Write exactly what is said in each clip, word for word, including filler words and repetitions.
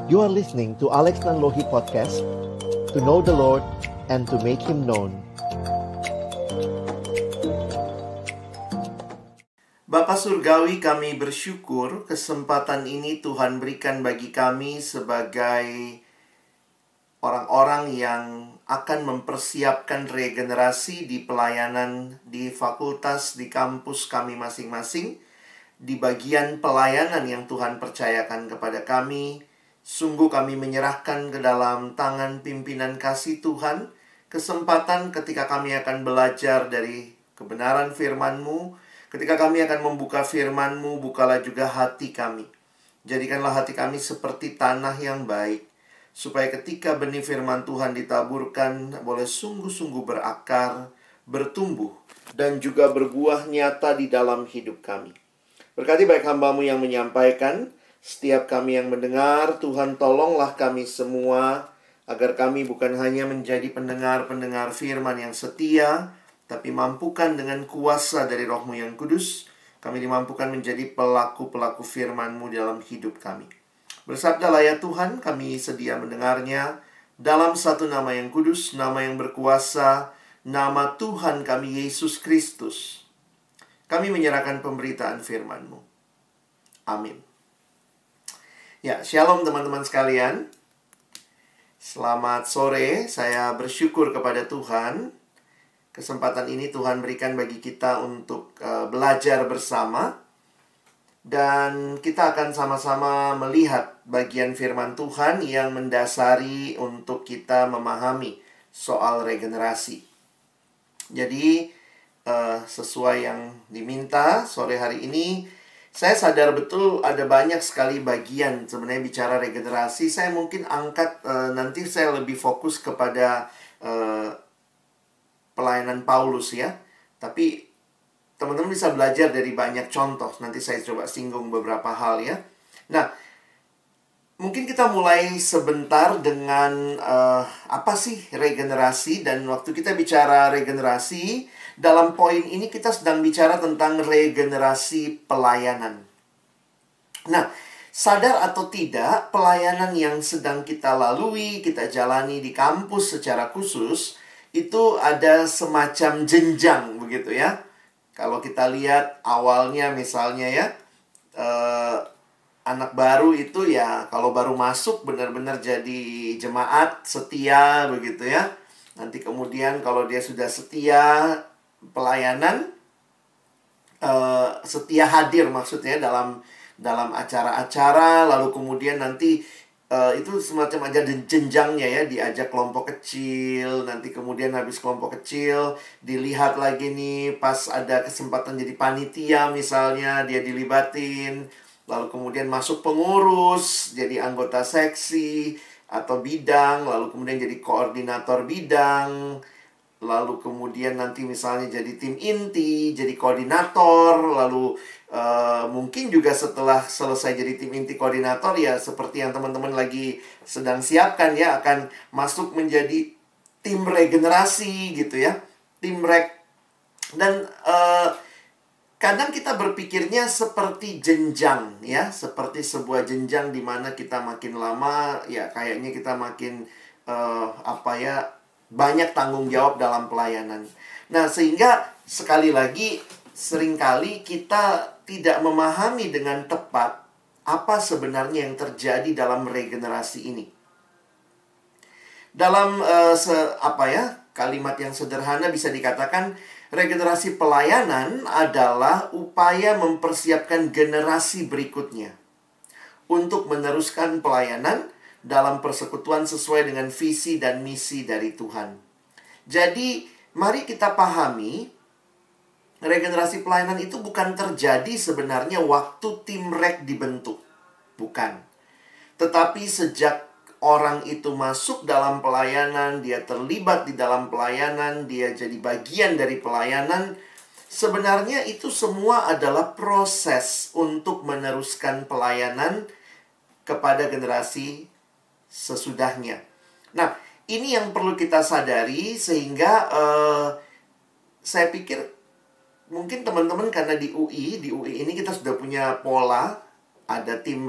You are listening to Alex Nanlohi Podcast, to know the Lord and to make Him known. Bapa Surgawi, kami bersyukur kesempatan ini Tuhan berikan bagi kami sebagai orang-orang yang akan mempersiapkan regenerasi di pelayanan di fakultas, di kampus kami masing-masing, di bagian pelayanan yang Tuhan percayakan kepada kami. Sungguh kami menyerahkan ke dalam tangan pimpinan kasih Tuhan kesempatan ketika kami akan belajar dari kebenaran firman-Mu. Ketika kami akan membuka firman-Mu, bukalah juga hati kami. Jadikanlah hati kami seperti tanah yang baik, supaya ketika benih firman Tuhan ditaburkan, boleh sungguh-sungguh berakar, bertumbuh, dan juga berbuah nyata di dalam hidup kami. Berkati baik hamba-Mu yang menyampaikan, setiap kami yang mendengar, Tuhan tolonglah kami semua, agar kami bukan hanya menjadi pendengar-pendengar firman yang setia, tapi mampukan dengan kuasa dari Roh-Mu yang kudus, kami dimampukan menjadi pelaku-pelaku firman-Mu dalam hidup kami. Bersabdalah ya Tuhan, kami sedia mendengarnya dalam satu nama yang kudus, nama yang berkuasa, nama Tuhan kami Yesus Kristus. Kami menyerahkan pemberitaan firman-Mu. Amin. Ya, shalom teman-teman sekalian. Selamat sore, saya bersyukur kepada Tuhan. Kesempatan ini Tuhan berikan bagi kita untuk uh, belajar bersama. Dan kita akan sama-sama melihat bagian firman Tuhan yang mendasari untuk kita memahami soal regenerasi. Jadi, uh, sesuai yang diminta sore hari ini, saya sadar betul ada banyak sekali bagian sebenarnya bicara regenerasi. Saya mungkin angkat, uh, nanti saya lebih fokus kepada uh, pelayanan Paulus ya. Tapi teman-teman bisa belajar dari banyak contoh. Nanti saya coba singgung beberapa hal ya. Nah, mungkin kita mulai sebentar dengan uh, apa sih regenerasi. Dan waktu kita bicara regenerasi, dalam poin ini kita sedang bicara tentang regenerasi pelayanan. Nah, sadar atau tidak, pelayanan yang sedang kita lalui, kita jalani di kampus secara khusus, itu ada semacam jenjang begitu ya. Kalau kita lihat awalnya misalnya ya, eh, anak baru itu ya kalau baru masuk benar-benar jadi jemaat setia begitu ya. Nanti kemudian kalau dia sudah setia pelayanan, eh, setia hadir maksudnya dalam dalam acara-acara, lalu kemudian nanti Uh, itu semacam aja jenjangnya ya, diajak kelompok kecil, nanti kemudian habis kelompok kecil dilihat lagi nih pas ada kesempatan jadi panitia misalnya, dia dilibatin, lalu kemudian masuk pengurus, jadi anggota seksi atau bidang, lalu kemudian jadi koordinator bidang, lalu kemudian nanti misalnya jadi tim inti, jadi koordinator, lalu Uh, mungkin juga setelah selesai jadi tim inti koordinator ya seperti yang teman-teman lagi sedang siapkan ya, akan masuk menjadi tim regenerasi gitu ya, tim rek. Dan uh, kadang kita berpikirnya seperti jenjang ya, seperti sebuah jenjang di mana kita makin lama ya kayaknya kita makin uh, apa ya banyak tanggung jawab dalam pelayanan. Nah, sehingga sekali lagi seringkali kita tidak memahami dengan tepat apa sebenarnya yang terjadi dalam regenerasi ini. Dalam uh, se, apa ya, kalimat yang sederhana bisa dikatakan regenerasi pelayanan adalah upaya mempersiapkan generasi berikutnya untuk meneruskan pelayanan dalam persekutuan sesuai dengan visi dan misi dari Tuhan. Jadi, mari kita pahami regenerasi pelayanan itu bukan terjadi sebenarnya waktu tim rek dibentuk. Bukan. Tetapi sejak orang itu masuk dalam pelayanan, dia terlibat di dalam pelayanan, dia jadi bagian dari pelayanan, sebenarnya itu semua adalah proses untuk meneruskan pelayanan kepada generasi sesudahnya. Nah, ini yang perlu kita sadari sehingga uh, saya pikir mungkin teman-teman karena di U I, di U I ini kita sudah punya pola, ada tim rek,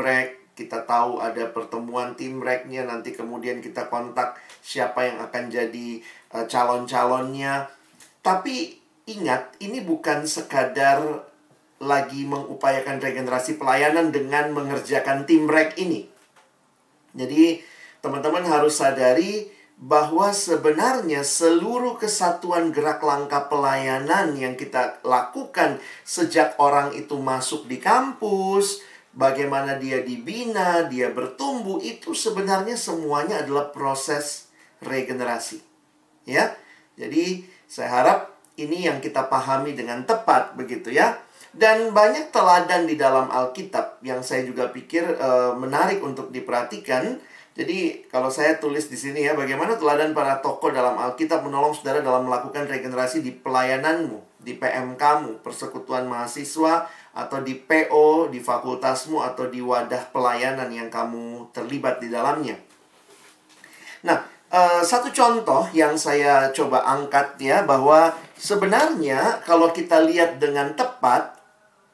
kita tahu ada pertemuan Teamwork-nya, nanti kemudian kita kontak siapa yang akan jadi uh, calon-calonnya. Tapi ingat, ini bukan sekadar lagi mengupayakan regenerasi pelayanan dengan mengerjakan Teamwork ini. Jadi teman-teman harus sadari bahwa sebenarnya seluruh kesatuan gerak langkah pelayanan yang kita lakukan sejak orang itu masuk di kampus, bagaimana dia dibina, dia bertumbuh, itu sebenarnya semuanya adalah proses regenerasi. Ya. Jadi saya harap ini yang kita pahami dengan tepat begitu ya. Dan banyak teladan di dalam Alkitab yang saya juga pikir uh, menarik untuk diperhatikan. Jadi kalau saya tulis di sini ya, bagaimana teladan para tokoh dalam Alkitab menolong saudara dalam melakukan regenerasi di pelayananmu, di P M K-mu, persekutuan mahasiswa, atau di P O, di fakultasmu, atau di wadah pelayanan yang kamu terlibat di dalamnya. Nah, uh, satu contoh yang saya coba angkat ya, bahwa sebenarnya kalau kita lihat dengan tepat,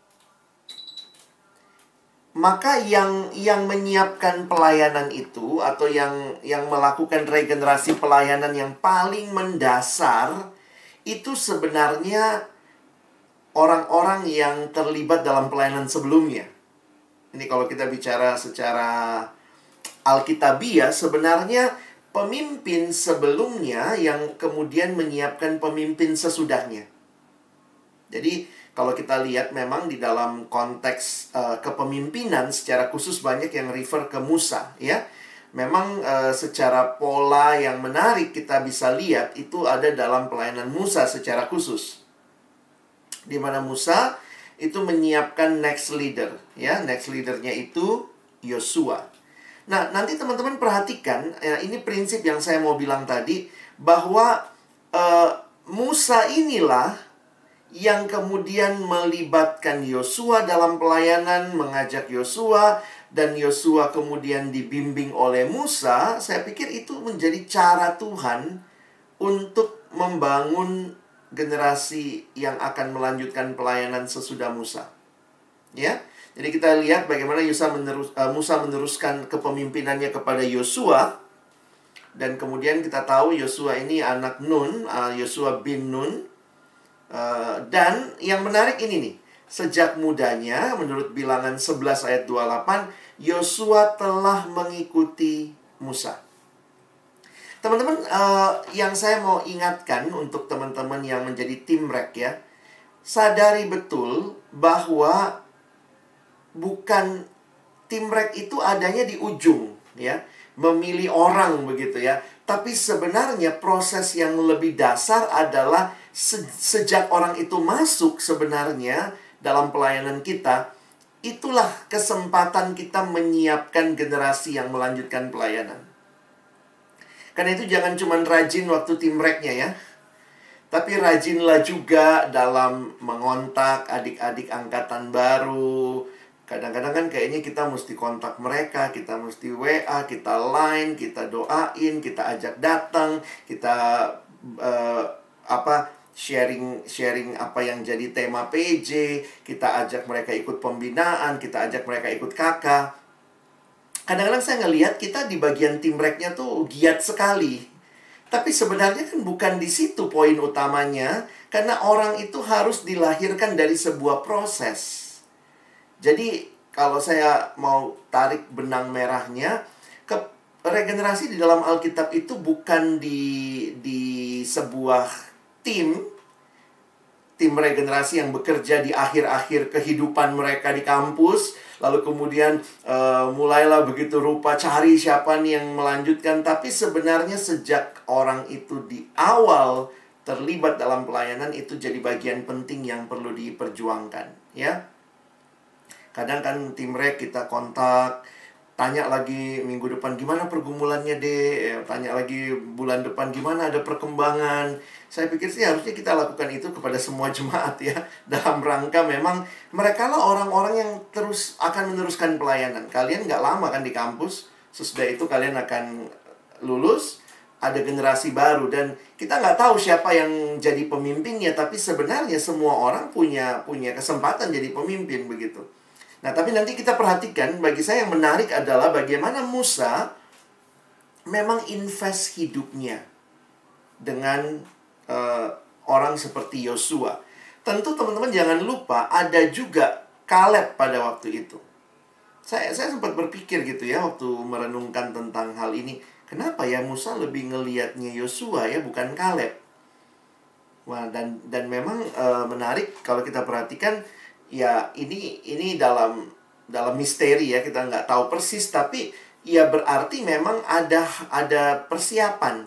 maka yang yang menyiapkan pelayanan itu atau yang yang melakukan regenerasi pelayanan yang paling mendasar itu sebenarnya orang-orang yang terlibat dalam pelayanan sebelumnya. Ini kalau kita bicara secara alkitabiah, sebenarnya pemimpin sebelumnya yang kemudian menyiapkan pemimpin sesudahnya. Jadi kalau kita lihat memang di dalam konteks uh, kepemimpinan secara khusus banyak yang refer ke Musa ya. Memang uh, secara pola yang menarik kita bisa lihat itu ada dalam pelayanan Musa secara khusus. Di mana Musa itu menyiapkan next leader ya, next leadernya itu Yosua. Nah, nanti teman-teman perhatikan ya, ini prinsip yang saya mau bilang tadi bahwa uh, Musa inilah yang kemudian melibatkan Yosua dalam pelayanan, mengajak Yosua, dan Yosua kemudian dibimbing oleh Musa. Saya pikir itu menjadi cara Tuhan untuk membangun generasi yang akan melanjutkan pelayanan sesudah Musa. Ya, jadi kita lihat bagaimana Musa, menerus, uh, Musa meneruskan kepemimpinannya kepada Yosua. Dan kemudian kita tahu Yosua ini anak Nun, uh, Yosua bin Nun. Uh, dan yang menarik ini nih, sejak mudanya menurut Bilangan sebelas ayat dua puluh delapan, Yosua telah mengikuti Musa. Teman-teman, uh, yang saya mau ingatkan untuk teman-teman yang menjadi Teamwork ya, sadari betul bahwa bukan Teamwork itu adanya di ujung ya, memilih orang begitu ya. Tapi sebenarnya proses yang lebih dasar adalah se- sejak orang itu masuk sebenarnya dalam pelayanan kita, itulah kesempatan kita menyiapkan generasi yang melanjutkan pelayanan. Karena itu jangan cuma rajin waktu Teamwork-nya ya, tapi rajinlah juga dalam mengontak adik-adik angkatan baru. Kadang-kadang kan kayaknya kita mesti kontak mereka, kita mesti W A, kita line, kita doain, kita ajak datang, kita uh, apa sharing sharing apa yang jadi tema P J, kita ajak mereka ikut pembinaan, kita ajak mereka ikut K K. Kadang-kadang saya ngelihat kita di bagian Teamwork-nya tuh giat sekali. Tapi sebenarnya kan bukan di situ poin utamanya, karena orang itu harus dilahirkan dari sebuah proses. Jadi kalau saya mau tarik benang merahnya, ke regenerasi di dalam Alkitab itu bukan di di sebuah tim tim regenerasi yang bekerja di akhir-akhir kehidupan mereka di kampus, lalu kemudian uh, mulailah begitu rupa cari siapa nih yang melanjutkan. Tapi sebenarnya sejak orang itu di awal terlibat dalam pelayanan, itu jadi bagian penting yang perlu diperjuangkan ya. Kadang kan Teamwork kita kontak, tanya lagi minggu depan gimana pergumulannya deh, tanya lagi bulan depan gimana ada perkembangan. Saya pikir sih harusnya kita lakukan itu kepada semua jemaat ya, dalam rangka memang mereka lah orang-orang yang terus akan meneruskan pelayanan. Kalian nggak lama kan di kampus, sesudah itu kalian akan lulus, ada generasi baru, dan kita nggak tahu siapa yang jadi pemimpinnya, tapi sebenarnya semua orang punya punya kesempatan jadi pemimpin begitu. Nah, tapi nanti kita perhatikan, bagi saya yang menarik adalah bagaimana Musa memang invest hidupnya dengan uh, orang seperti Yosua. Tentu teman-teman jangan lupa ada juga Kaleb pada waktu itu. Saya saya sempat berpikir gitu ya waktu merenungkan tentang hal ini. Kenapa ya Musa lebih ngelihatnya Yosua ya, bukan Kaleb? Wah, dan dan memang uh, menarik kalau kita perhatikan. Ya, ini ini dalam dalam misteri ya, kita nggak tahu persis, tapi ya berarti memang ada ada persiapan.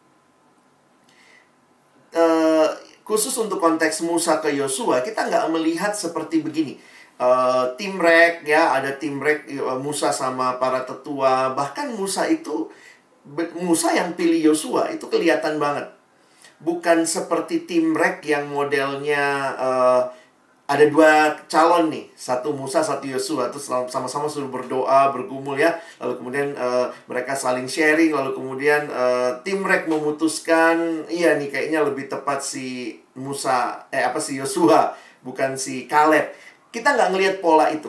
Uh, khusus untuk konteks Musa ke Yosua, kita nggak melihat seperti begini. Uh, tim rek ya, ada tim rek uh, Musa sama para tetua. Bahkan Musa itu, Musa yang pilih Yosua, itu kelihatan banget. Bukan seperti tim rek yang modelnya uh, ada dua calon nih, satu Musa, satu Yosua, terus sama-sama suruh berdoa, bergumul ya. Lalu kemudian uh, mereka saling sharing, lalu kemudian uh, tim rek memutuskan, iya nih kayaknya lebih tepat si Musa, eh apa si Yosua, bukan si Kaleb. Kita nggak ngelihat pola itu.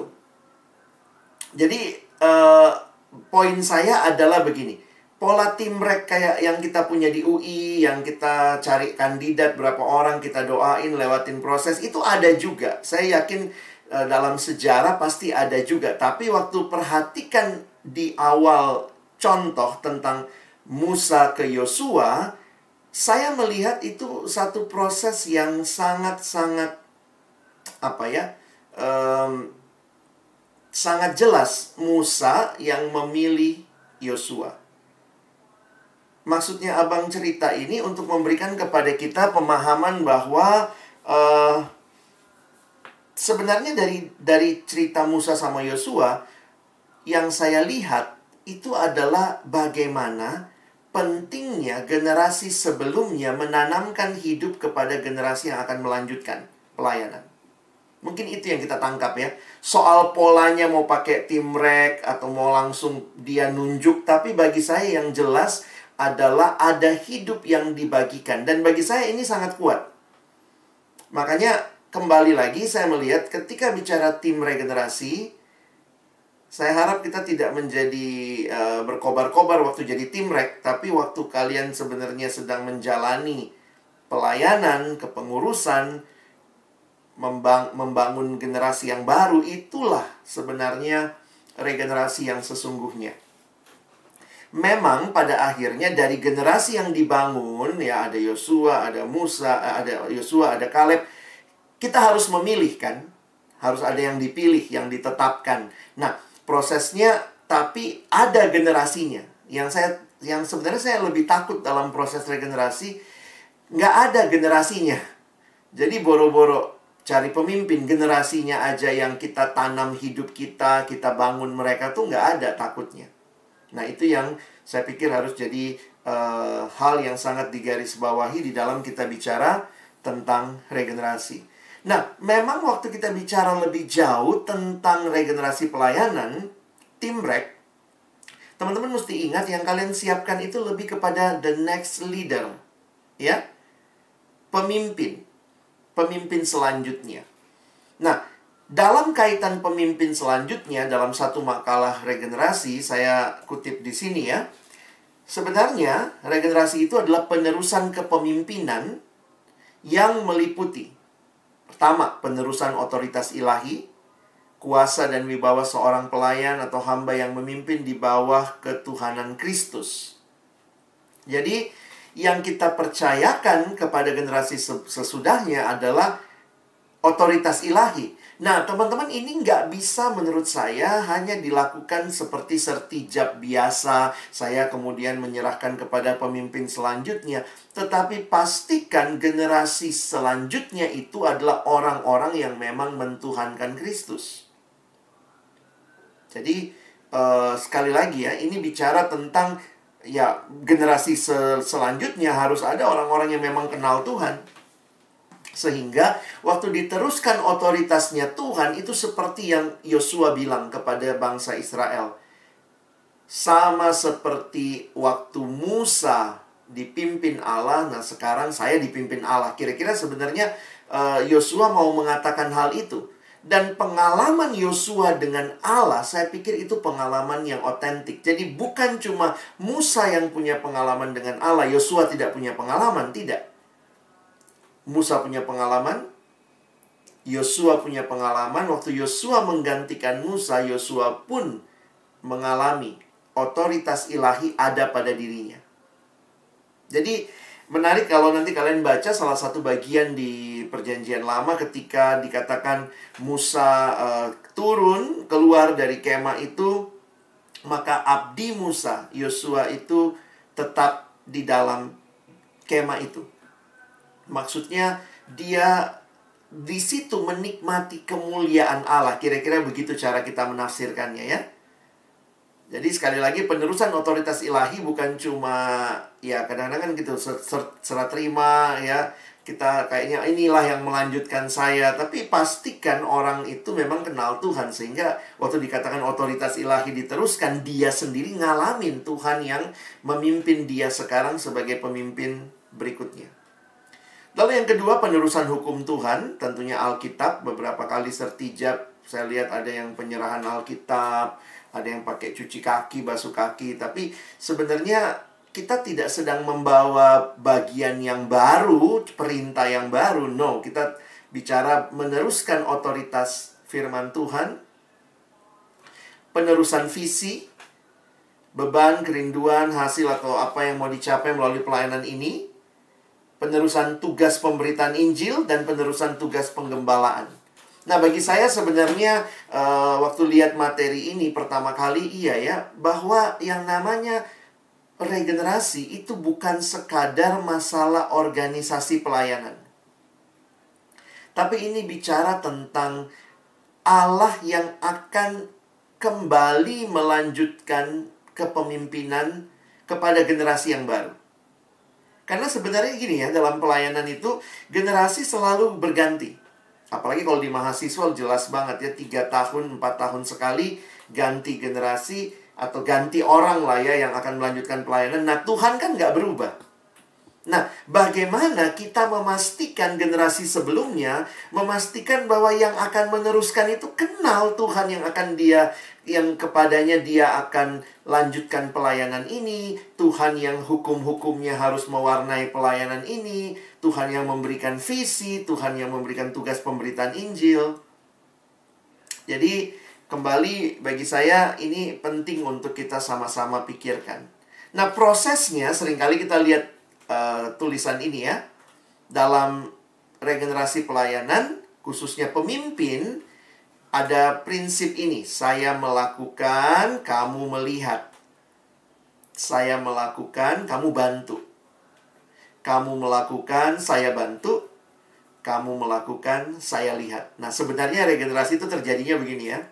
Jadi uh, poin saya adalah begini. Pola tim rek kayak yang kita punya di U I, yang kita cari kandidat berapa orang, kita doain, lewatin proses, itu ada juga. Saya yakin e, dalam sejarah pasti ada juga. Tapi waktu perhatikan di awal contoh tentang Musa ke Yosua, saya melihat itu satu proses yang sangat-sangat, apa ya, um, sangat jelas Musa yang memilih Yosua. Maksudnya abang cerita ini untuk memberikan kepada kita pemahaman bahwa uh, sebenarnya dari dari cerita Musa sama Yosua, yang saya lihat itu adalah bagaimana pentingnya generasi sebelumnya menanamkan hidup kepada generasi yang akan melanjutkan pelayanan. Mungkin itu yang kita tangkap ya. Soal polanya mau pakai tim rek atau mau langsung dia nunjuk, tapi bagi saya yang jelas adalah ada hidup yang dibagikan. Dan bagi saya ini sangat kuat. Makanya kembali lagi saya melihat ketika bicara tim regenerasi, saya harap kita tidak menjadi uh, berkobar-kobar waktu jadi tim rek. Tapi waktu kalian sebenarnya sedang menjalani pelayanan, kepengurusan, membang membangun generasi yang baru, itulah sebenarnya regenerasi yang sesungguhnya. Memang pada akhirnya dari generasi yang dibangun, ya ada Yosua, ada Musa, ada Yosua, ada Kaleb, kita harus memilih kan, harus ada yang dipilih, yang ditetapkan. Nah, prosesnya tapi ada generasinya. Yang saya, yang sebenarnya saya lebih takut dalam proses regenerasi, nggak ada generasinya. Jadi boro-boro cari pemimpin, generasinya aja yang kita tanam hidup kita, kita bangun mereka tuh nggak ada takutnya. Nah, itu yang saya pikir harus jadi uh, hal yang sangat digarisbawahi di dalam kita bicara tentang regenerasi. Nah, memang waktu kita bicara lebih jauh tentang regenerasi pelayanan, tim rek, teman-teman mesti ingat yang kalian siapkan itu lebih kepada the next leader. Ya, pemimpin. Pemimpin selanjutnya. Nah, dalam kaitan pemimpin selanjutnya, dalam satu makalah regenerasi, saya kutip di sini ya. Sebenarnya, regenerasi itu adalah penerusan kepemimpinan yang meliputi. Pertama, penerusan otoritas ilahi, kuasa dan wibawa seorang pelayan atau hamba yang memimpin di bawah ketuhanan Kristus. Jadi, yang kita percayakan kepada generasi sesudahnya adalah otoritas ilahi. Nah, teman-teman, ini nggak bisa menurut saya hanya dilakukan seperti sertijab biasa. Saya kemudian menyerahkan kepada pemimpin selanjutnya. Tetapi pastikan generasi selanjutnya itu adalah orang-orang yang memang mentuhankan Kristus. Jadi, uh, sekali lagi ya, ini bicara tentang ya generasi sel selanjutnya harus ada orang-orang yang memang kenal Tuhan. Sehingga waktu diteruskan otoritasnya Tuhan, itu seperti yang Yosua bilang kepada bangsa Israel. Sama seperti waktu Musa dipimpin Allah, nah sekarang saya dipimpin Allah. Kira-kira sebenarnya Yosua uh, mau mengatakan hal itu. Dan pengalaman Yosua dengan Allah, saya pikir itu pengalaman yang otentik. Jadi bukan cuma Musa yang punya pengalaman dengan Allah, Yosua tidak punya pengalaman, tidak. Musa punya pengalaman, Yosua punya pengalaman. Waktu Yosua menggantikan Musa, Yosua pun mengalami otoritas ilahi ada pada dirinya. Jadi menarik kalau nanti kalian baca salah satu bagian di Perjanjian Lama ketika dikatakan Musa uh, turun keluar dari kemah itu, maka abdi Musa, Yosua itu tetap di dalam kemah itu. Maksudnya dia di situ menikmati kemuliaan Allah. Kira-kira begitu cara kita menafsirkannya ya. Jadi sekali lagi penerusan otoritas ilahi bukan cuma ya kadang-kadang kan gitu ser ser serah terima ya, kita kayaknya inilah yang melanjutkan saya, tapi pastikan orang itu memang kenal Tuhan sehingga waktu dikatakan otoritas ilahi diteruskan, dia sendiri ngalamin Tuhan yang memimpin dia sekarang sebagai pemimpin berikutnya. Lalu yang kedua, penerusan hukum Tuhan, tentunya Alkitab. Beberapa kali sertijab saya lihat ada yang penyerahan Alkitab, ada yang pakai cuci kaki, basuh kaki. Tapi sebenarnya kita tidak sedang membawa bagian yang baru, perintah yang baru. No, kita bicara meneruskan otoritas firman Tuhan. Penerusan visi, beban, kerinduan, hasil atau apa yang mau dicapai melalui pelayanan ini. Penerusan tugas pemberitaan Injil dan penerusan tugas penggembalaan. Nah, bagi saya sebenarnya uh, waktu lihat materi ini pertama kali, iya ya, bahwa yang namanya regenerasi itu bukan sekadar masalah organisasi pelayanan. Tapi ini bicara tentang Allah yang akan kembali melanjutkan kepemimpinan kepada generasi yang baru. Karena sebenarnya gini ya, dalam pelayanan itu generasi selalu berganti. Apalagi kalau di mahasiswa jelas banget ya, tiga tahun, empat tahun sekali ganti generasi atau ganti orang lah ya yang akan melanjutkan pelayanan. Nah, Tuhan kan nggak berubah. Nah, bagaimana kita memastikan generasi sebelumnya, memastikan bahwa yang akan meneruskan itu kenal Tuhan yang akan dia, yang kepadanya dia akan lanjutkan pelayanan ini, Tuhan yang hukum-hukumnya harus mewarnai pelayanan ini, Tuhan yang memberikan visi, Tuhan yang memberikan tugas pemberitaan Injil. Jadi, kembali bagi saya ini penting untuk kita sama-sama pikirkan. Nah, prosesnya seringkali kita lihat Uh, tulisan ini ya, dalam regenerasi pelayanan khususnya pemimpin ada prinsip ini, saya melakukan, kamu melihat. Saya melakukan, kamu bantu. Kamu melakukan, saya bantu. Kamu melakukan, saya lihat. Nah, sebenarnya regenerasi itu terjadinya begini ya.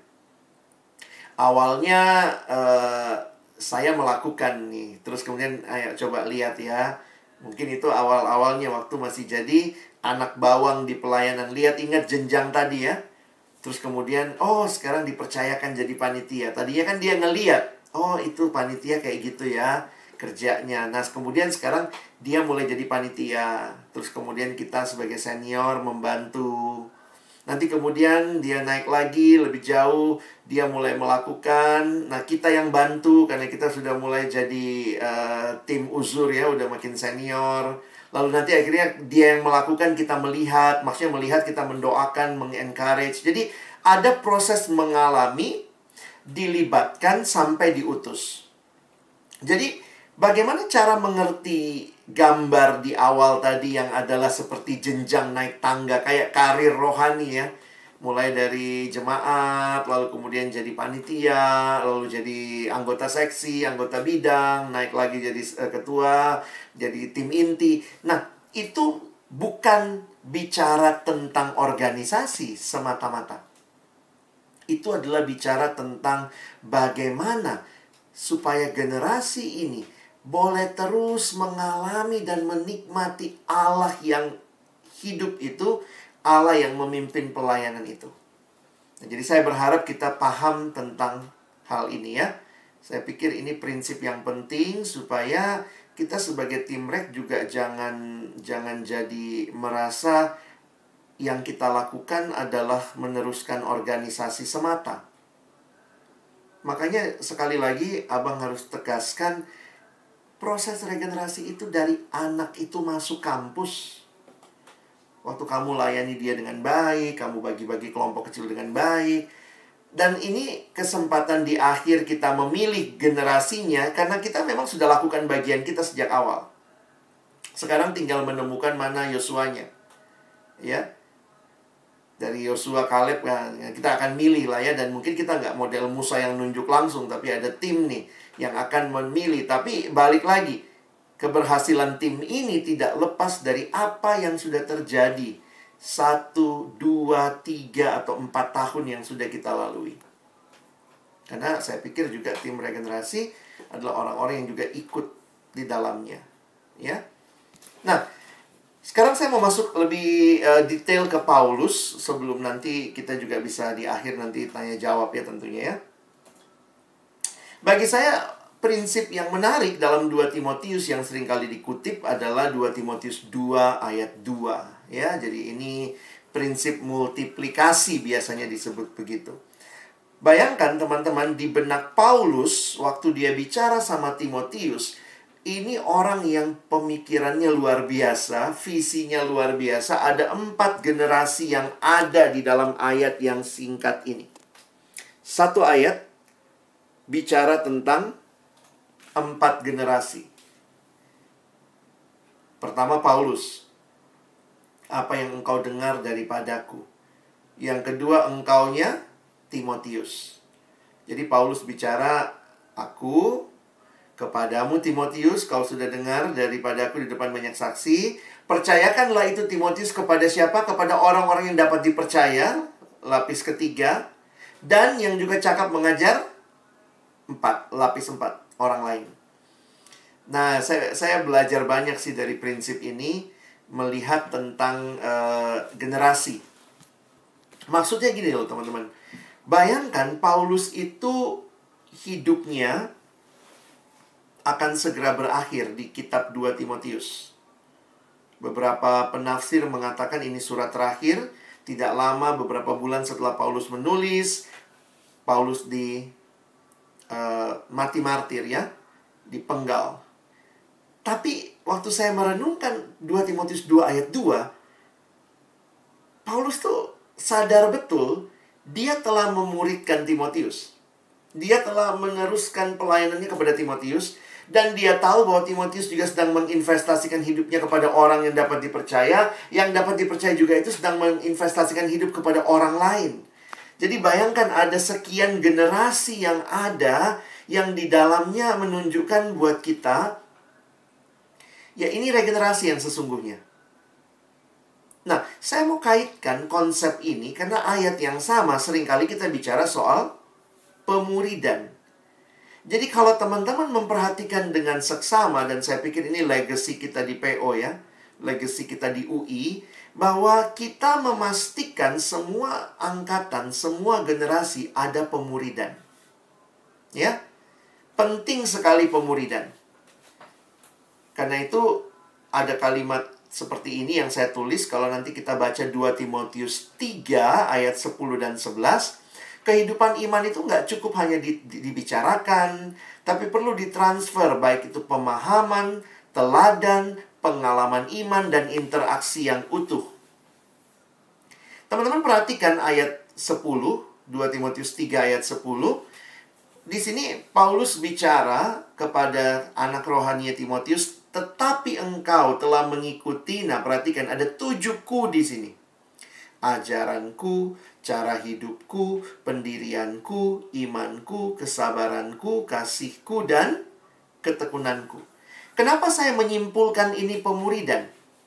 Awalnya uh, saya melakukan nih, terus kemudian ayo coba lihat ya. Mungkin itu awal-awalnya waktu masih jadi anak bawang di pelayanan. Lihat, ingat jenjang tadi ya. Terus kemudian, oh sekarang dipercayakan jadi panitia. Tadinya kan dia ngeliat, oh itu panitia kayak gitu ya kerjanya. Nah kemudian sekarang dia mulai jadi panitia. Terus kemudian kita sebagai senior membantu. Nanti kemudian dia naik lagi lebih jauh, dia mulai melakukan. Nah, kita yang bantu karena kita sudah mulai jadi uh, tim uzur ya, udah makin senior. Lalu nanti akhirnya dia yang melakukan, kita melihat. Maksudnya melihat, kita mendoakan, mengencourage. Jadi ada proses mengalami, dilibatkan sampai diutus. Jadi bagaimana cara mengerti gambar di awal tadi yang adalah seperti jenjang naik tangga, kayak karir rohani ya. Mulai dari jemaat, lalu kemudian jadi panitia, lalu jadi anggota seksi, anggota bidang, naik lagi jadi uh, ketua, jadi tim inti. Nah, itu bukan bicara tentang organisasi semata-mata. Itu adalah bicara tentang bagaimana supaya generasi ini boleh terus mengalami dan menikmati Allah yang hidup itu, Allah yang memimpin pelayanan itu. Nah, jadi saya berharap kita paham tentang hal ini ya. Saya pikir ini prinsip yang penting supaya kita sebagai tim rek juga jangan jangan jadi merasa yang kita lakukan adalah meneruskan organisasi semata. Makanya sekali lagi Abang harus tegaskan, proses regenerasi itu dari anak itu masuk kampus. Waktu kamu layani dia dengan baik, kamu bagi-bagi kelompok kecil dengan baik. Dan ini kesempatan di akhir kita memilih generasinya, karena kita memang sudah lakukan bagian kita sejak awal. Sekarang tinggal menemukan mana Yosuanya. Ya, dari Yosua, Kaleb, kita akan milih lah ya. Dan mungkin kita nggak model Musa yang nunjuk langsung, tapi ada tim nih yang akan memilih. Tapi balik lagi, keberhasilan tim ini tidak lepas dari apa yang sudah terjadi satu, dua, tiga, atau empat tahun yang sudah kita lalui. Karena saya pikir juga tim regenerasi adalah orang-orang yang juga ikut di dalamnya. Ya. Nah, sekarang saya mau masuk lebih uh, detail ke Paulus, sebelum nanti kita juga bisa di akhir nanti tanya jawab ya tentunya ya. Bagi saya, prinsip yang menarik dalam dua Timotius yang seringkali dikutip adalah dua Timotius dua ayat dua. Ya, jadi ini prinsip multiplikasi biasanya disebut begitu. Bayangkan teman-teman, di benak Paulus waktu dia bicara sama Timotius, ini orang yang pemikirannya luar biasa, visinya luar biasa. Ada empat generasi yang ada di dalam ayat yang singkat ini. Satu ayat bicara tentang empat generasi. Pertama, Paulus. Apa yang engkau dengar daripadaku. Yang kedua, engkaunya Timotius. Jadi Paulus bicara, aku kepadamu Timotius, kau sudah dengar daripadaku di depan banyak saksi. Percayakanlah itu Timotius kepada siapa? Kepada orang-orang yang dapat dipercaya. Lapis ketiga. Dan yang juga cakap mengajar. Empat, lapis empat, orang lain. Nah, saya, saya belajar banyak sih dari prinsip ini, melihat tentang uh, generasi. Maksudnya gini loh teman-teman. Bayangkan Paulus itu hidupnya akan segera berakhir di kitab dua Timotius. Beberapa penafsir mengatakan ini surat terakhir. Tidak lama, beberapa bulan setelah Paulus menulis, Paulus di uh, mati martir ya, dipenggal. Tapi waktu saya merenungkan dua Timotius dua ayat dua, Paulus tuh sadar betul dia telah memuridkan Timotius. Dia telah meneruskan pelayanannya kepada Timotius. Dan dia tahu bahwa Timotius juga sedang menginvestasikan hidupnya kepada orang yang dapat dipercaya. Yang dapat dipercaya juga itu sedang menginvestasikan hidup kepada orang lain. Jadi bayangkan ada sekian generasi yang ada, yang di dalamnya menunjukkan buat kita, ya ini regenerasi yang sesungguhnya. Nah, saya mau kaitkan konsep ini karena ayat yang sama seringkali kita bicara soal pemuridan. Jadi kalau teman-teman memperhatikan dengan seksama, dan saya pikir ini legacy kita di P O ya, legacy kita di U I, bahwa kita memastikan semua angkatan, semua generasi ada pemuridan. Ya, penting sekali pemuridan. Karena itu ada kalimat seperti ini yang saya tulis kalau nanti kita baca dua Timotius tiga ayat sepuluh dan sebelas. Kehidupan iman itu nggak cukup hanya di, di, dibicarakan, tapi perlu ditransfer, baik itu pemahaman, teladan, pengalaman iman, dan interaksi yang utuh. Teman-teman perhatikan ayat sepuluh, dua Timotius tiga ayat sepuluh. Di sini Paulus bicara kepada anak rohani Timotius, tetapi engkau telah mengikuti. Nah, perhatikan ada tujuh ku di sini. Ajaranku, cara hidupku, pendirianku, imanku, kesabaranku, kasihku, dan ketekunanku. Kenapa saya menyimpulkan ini pemuridan?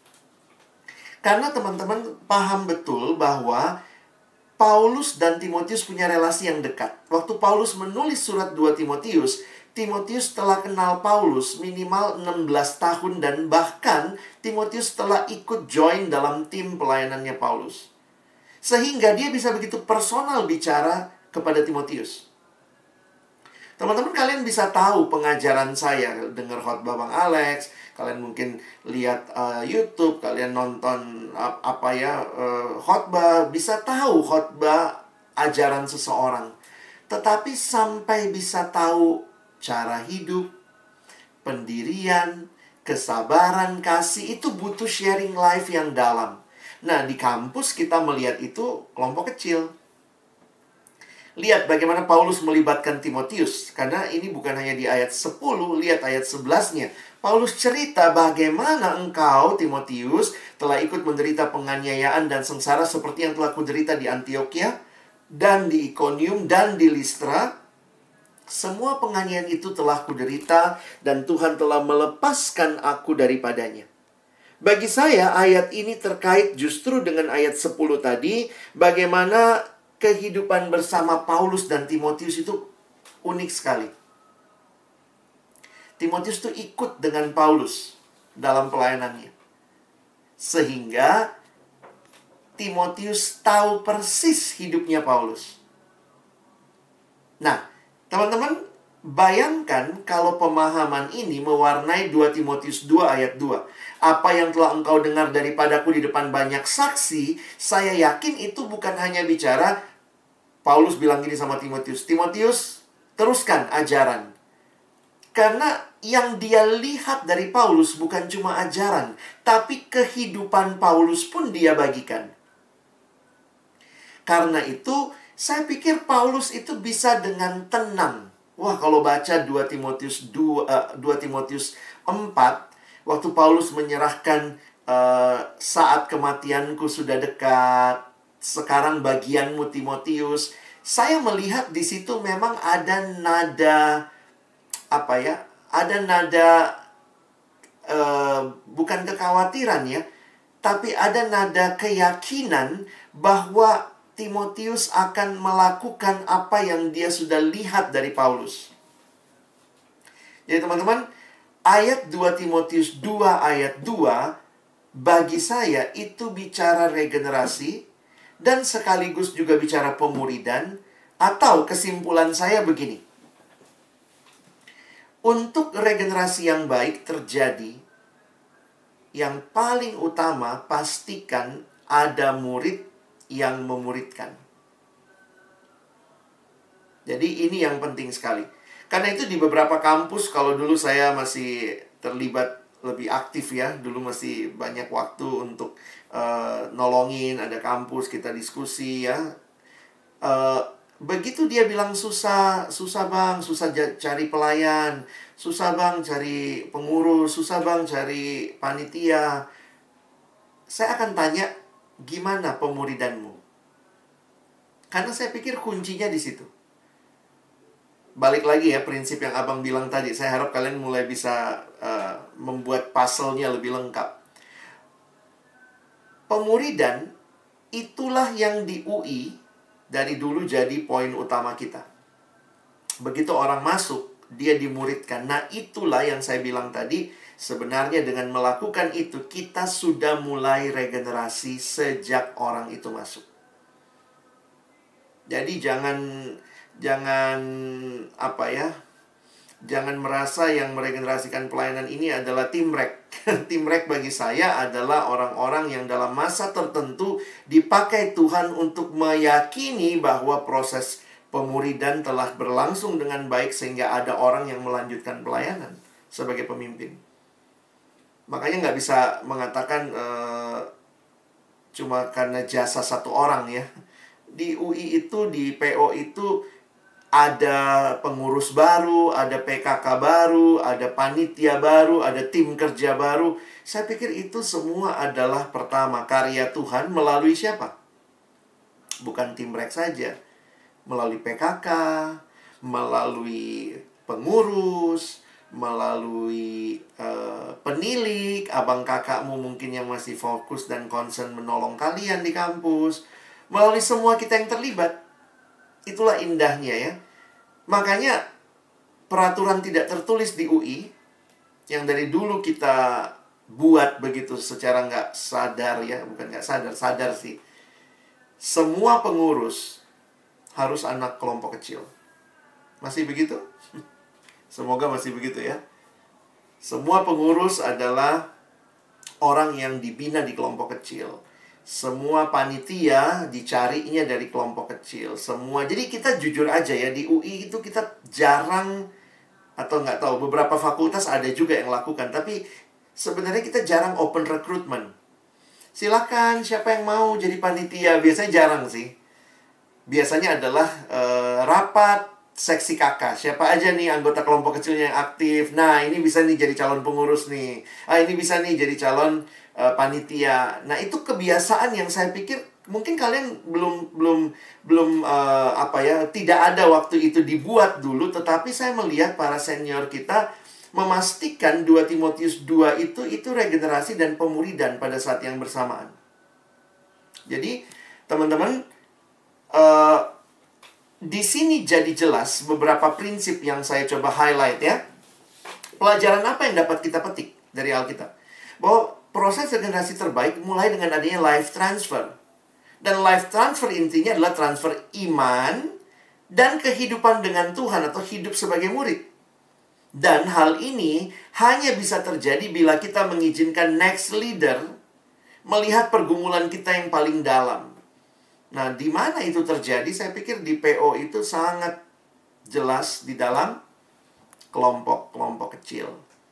Karena teman-teman paham betul bahwa Paulus dan Timotius punya relasi yang dekat. Waktu Paulus menulis surat dua Timotius, Timotius telah kenal Paulus minimal enam belas tahun, dan bahkan Timotius telah ikut join dalam tim pelayanannya Paulus. Sehingga dia bisa begitu personal bicara kepada Timotius. Teman-teman kalian bisa tahu pengajaran saya, dengar khotbah Bang Alex, kalian mungkin lihat uh, YouTube, kalian nonton uh, apa ya uh, khotbah, bisa tahu khotbah ajaran seseorang. Tetapi sampai bisa tahu cara hidup, pendirian, kesabaran, kasih, itu butuh sharing life yang dalam. Nah, di kampus kita melihat itu kelompok kecil. Lihat bagaimana Paulus melibatkan Timotius. Karena ini bukan hanya di ayat sepuluh, lihat ayat sebelas-nya. Paulus cerita bagaimana engkau, Timotius, telah ikut menderita penganiayaan dan sengsara seperti yang telah kuderita di Antioquia, dan di Iconium, dan di Listra. Semua penganiayaan itu telah kuderita, dan Tuhan telah melepaskan aku daripadanya. Bagi saya, ayat ini terkait justru dengan ayat sepuluh tadi, bagaimana kehidupan bersama Paulus dan Timotius itu unik sekali. Timotius itu ikut dengan Paulus dalam pelayanannya. Sehingga Timotius tahu persis hidupnya Paulus. Nah, teman-teman, bayangkan kalau pemahaman ini mewarnai dua Timotius dua ayat dua. Apa yang telah engkau dengar daripadaku di depan banyak saksi, saya yakin itu bukan hanya bicara, Paulus bilang gini sama Timotius, Timotius, teruskan ajaran. Karena yang dia lihat dari Paulus bukan cuma ajaran, tapi kehidupan Paulus pun dia bagikan. Karena itu, saya pikir Paulus itu bisa dengan tenang. Wah, kalau baca dua Timotius dua, uh, dua Timotius empat, waktu Paulus menyerahkan uh, saat kematianku sudah dekat, sekarang bagianmu Timotius, saya melihat di situ memang ada nada apa ya? Ada nada uh, bukan kekhawatiran ya, tapi ada nada keyakinan bahwa Timotius akan melakukan apa yang dia sudah lihat dari Paulus. Jadi teman-teman, ayat dua Timotius dua ayat dua bagi saya itu bicara regenerasi dan sekaligus juga bicara pemuridan, atau kesimpulan saya begini. Untuk regenerasi yang baik terjadi, yang paling utama pastikan ada murid yang memuridkan. Jadi ini yang penting sekali. Karena itu di beberapa kampus, kalau dulu saya masih terlibat lebih aktif ya, dulu masih banyak waktu untuk uh, nolongin, ada kampus, kita diskusi ya. Uh, begitu dia bilang susah, susah bang, susah cari pelayan, susah bang cari pengurus, susah bang cari panitia. Saya akan tanya, gimana pemuridanmu? Karena saya pikir kuncinya di situ. Balik lagi ya, prinsip yang abang bilang tadi. Saya harap kalian mulai bisa uh, membuat puzzle-nya lebih lengkap. Pemuridan, itulah yang di U I dari dulu jadi poin utama kita. Begitu orang masuk, dia dimuridkan. Nah, itulah yang saya bilang tadi. Sebenarnya dengan melakukan itu, kita sudah mulai regenerasi sejak orang itu masuk. Jadi jangan jangan apa ya? Jangan merasa yang meregenerasikan pelayanan ini adalah tim rek. Tim rek bagi saya adalah orang-orang yang dalam masa tertentu dipakai Tuhan untuk meyakini bahwa proses pemuridan telah berlangsung dengan baik sehingga ada orang yang melanjutkan pelayanan sebagai pemimpin. Makanya nggak bisa mengatakan uh, cuma karena jasa satu orang ya. Di U I itu, di P O itu ada pengurus baru, ada P K K baru, ada panitia baru, ada tim kerja baru. Saya pikir itu semua adalah pertama karya Tuhan melalui siapa? Bukan tim rek saja. Melalui P K K, melalui pengurus, melalui uh, penilik, abang kakakmu mungkin yang masih fokus dan concern menolong kalian di kampus, melalui semua kita yang terlibat. Itulah indahnya ya. Makanya peraturan tidak tertulis di U I yang dari dulu kita buat begitu secara nggak sadar ya, bukan nggak sadar, sadar sih. Semua pengurus harus anak kelompok kecil. Masih begitu? Semoga masih begitu ya. Semua pengurus adalah orang yang dibina di kelompok kecil. Semua panitia dicarinya dari kelompok kecil. Semua, jadi kita jujur aja ya, di U I itu kita jarang, atau nggak tahu, beberapa fakultas ada juga yang lakukan, tapi sebenarnya kita jarang open recruitment. Silakan, siapa yang mau jadi panitia? Biasanya jarang sih. Biasanya adalah uh, rapat seksi kakak. Siapa aja nih anggota kelompok kecilnya yang aktif? Nah, ini bisa nih jadi calon pengurus nih. Ah, ini bisa nih jadi calon uh, panitia. Nah, itu kebiasaan yang saya pikir mungkin kalian belum belum belum uh, apa ya, tidak ada waktu itu dibuat dulu, tetapi saya melihat para senior kita memastikan dua Timotius dua itu itu regenerasi dan pemuridan pada saat yang bersamaan. Jadi, teman-teman, uh, di sini jadi jelas beberapa prinsip yang saya coba highlight ya. Pelajaran apa yang dapat kita petik dari Alkitab? Bahwa proses regenerasi terbaik mulai dengan adanya life transfer. Dan life transfer intinya adalah transfer iman dan kehidupan dengan Tuhan atau hidup sebagai murid. Dan hal ini hanya bisa terjadi bila kita mengizinkan next leader melihat pergumulan kita yang paling dalam. Nah, di mana itu terjadi? Saya pikir di P O itu sangat jelas di dalam kelompok-kelompok kecil.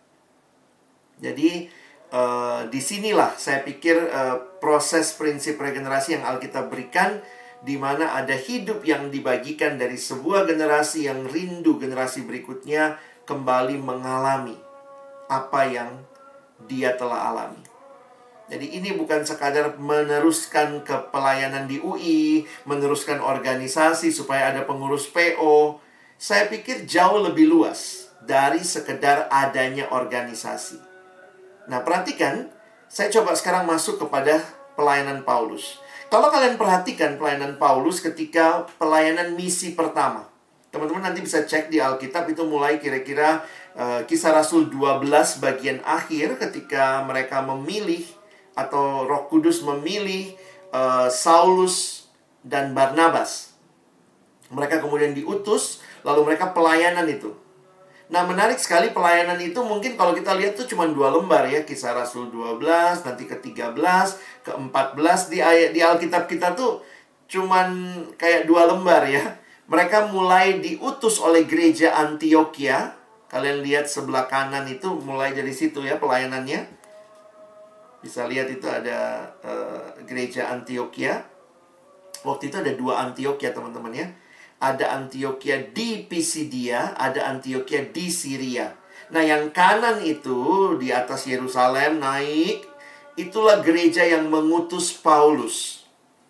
Jadi, uh, disinilah saya pikir uh, proses prinsip regenerasi yang Alkitab berikan, di mana ada hidup yang dibagikan dari sebuah generasi yang rindu generasi berikutnya kembali mengalami apa yang dia telah alami. Jadi ini bukan sekadar meneruskan ke pelayanan di U I, meneruskan organisasi supaya ada pengurus P O. Saya pikir jauh lebih luas dari sekedar adanya organisasi. Nah, perhatikan, saya coba sekarang masuk kepada pelayanan Paulus. Kalau kalian perhatikan pelayanan Paulus ketika pelayanan misi pertama. Teman-teman nanti bisa cek di Alkitab, itu mulai kira-kira uh, Kisah Rasul dua belas bagian akhir ketika mereka memilih atau Roh Kudus memilih uh, Saulus dan Barnabas. Mereka kemudian diutus, lalu mereka pelayanan itu. Nah, menarik sekali pelayanan itu, mungkin kalau kita lihat tuh cuma dua lembar ya, Kisah Rasul dua belas, nanti ke tiga belas, ke empat belas di ayat di Alkitab kita tuh cuman kayak dua lembar ya. Mereka mulai diutus oleh gereja Antioquia. Kalian lihat sebelah kanan itu mulai dari situ ya pelayanannya. Bisa lihat itu ada uh, gereja Antioquia. Waktu itu ada dua Antioquia, teman-teman ya. Ada Antioquia di Pisidia, ada Antioquia di Syria. Nah, yang kanan itu di atas Yerusalem naik, itulah gereja yang mengutus Paulus.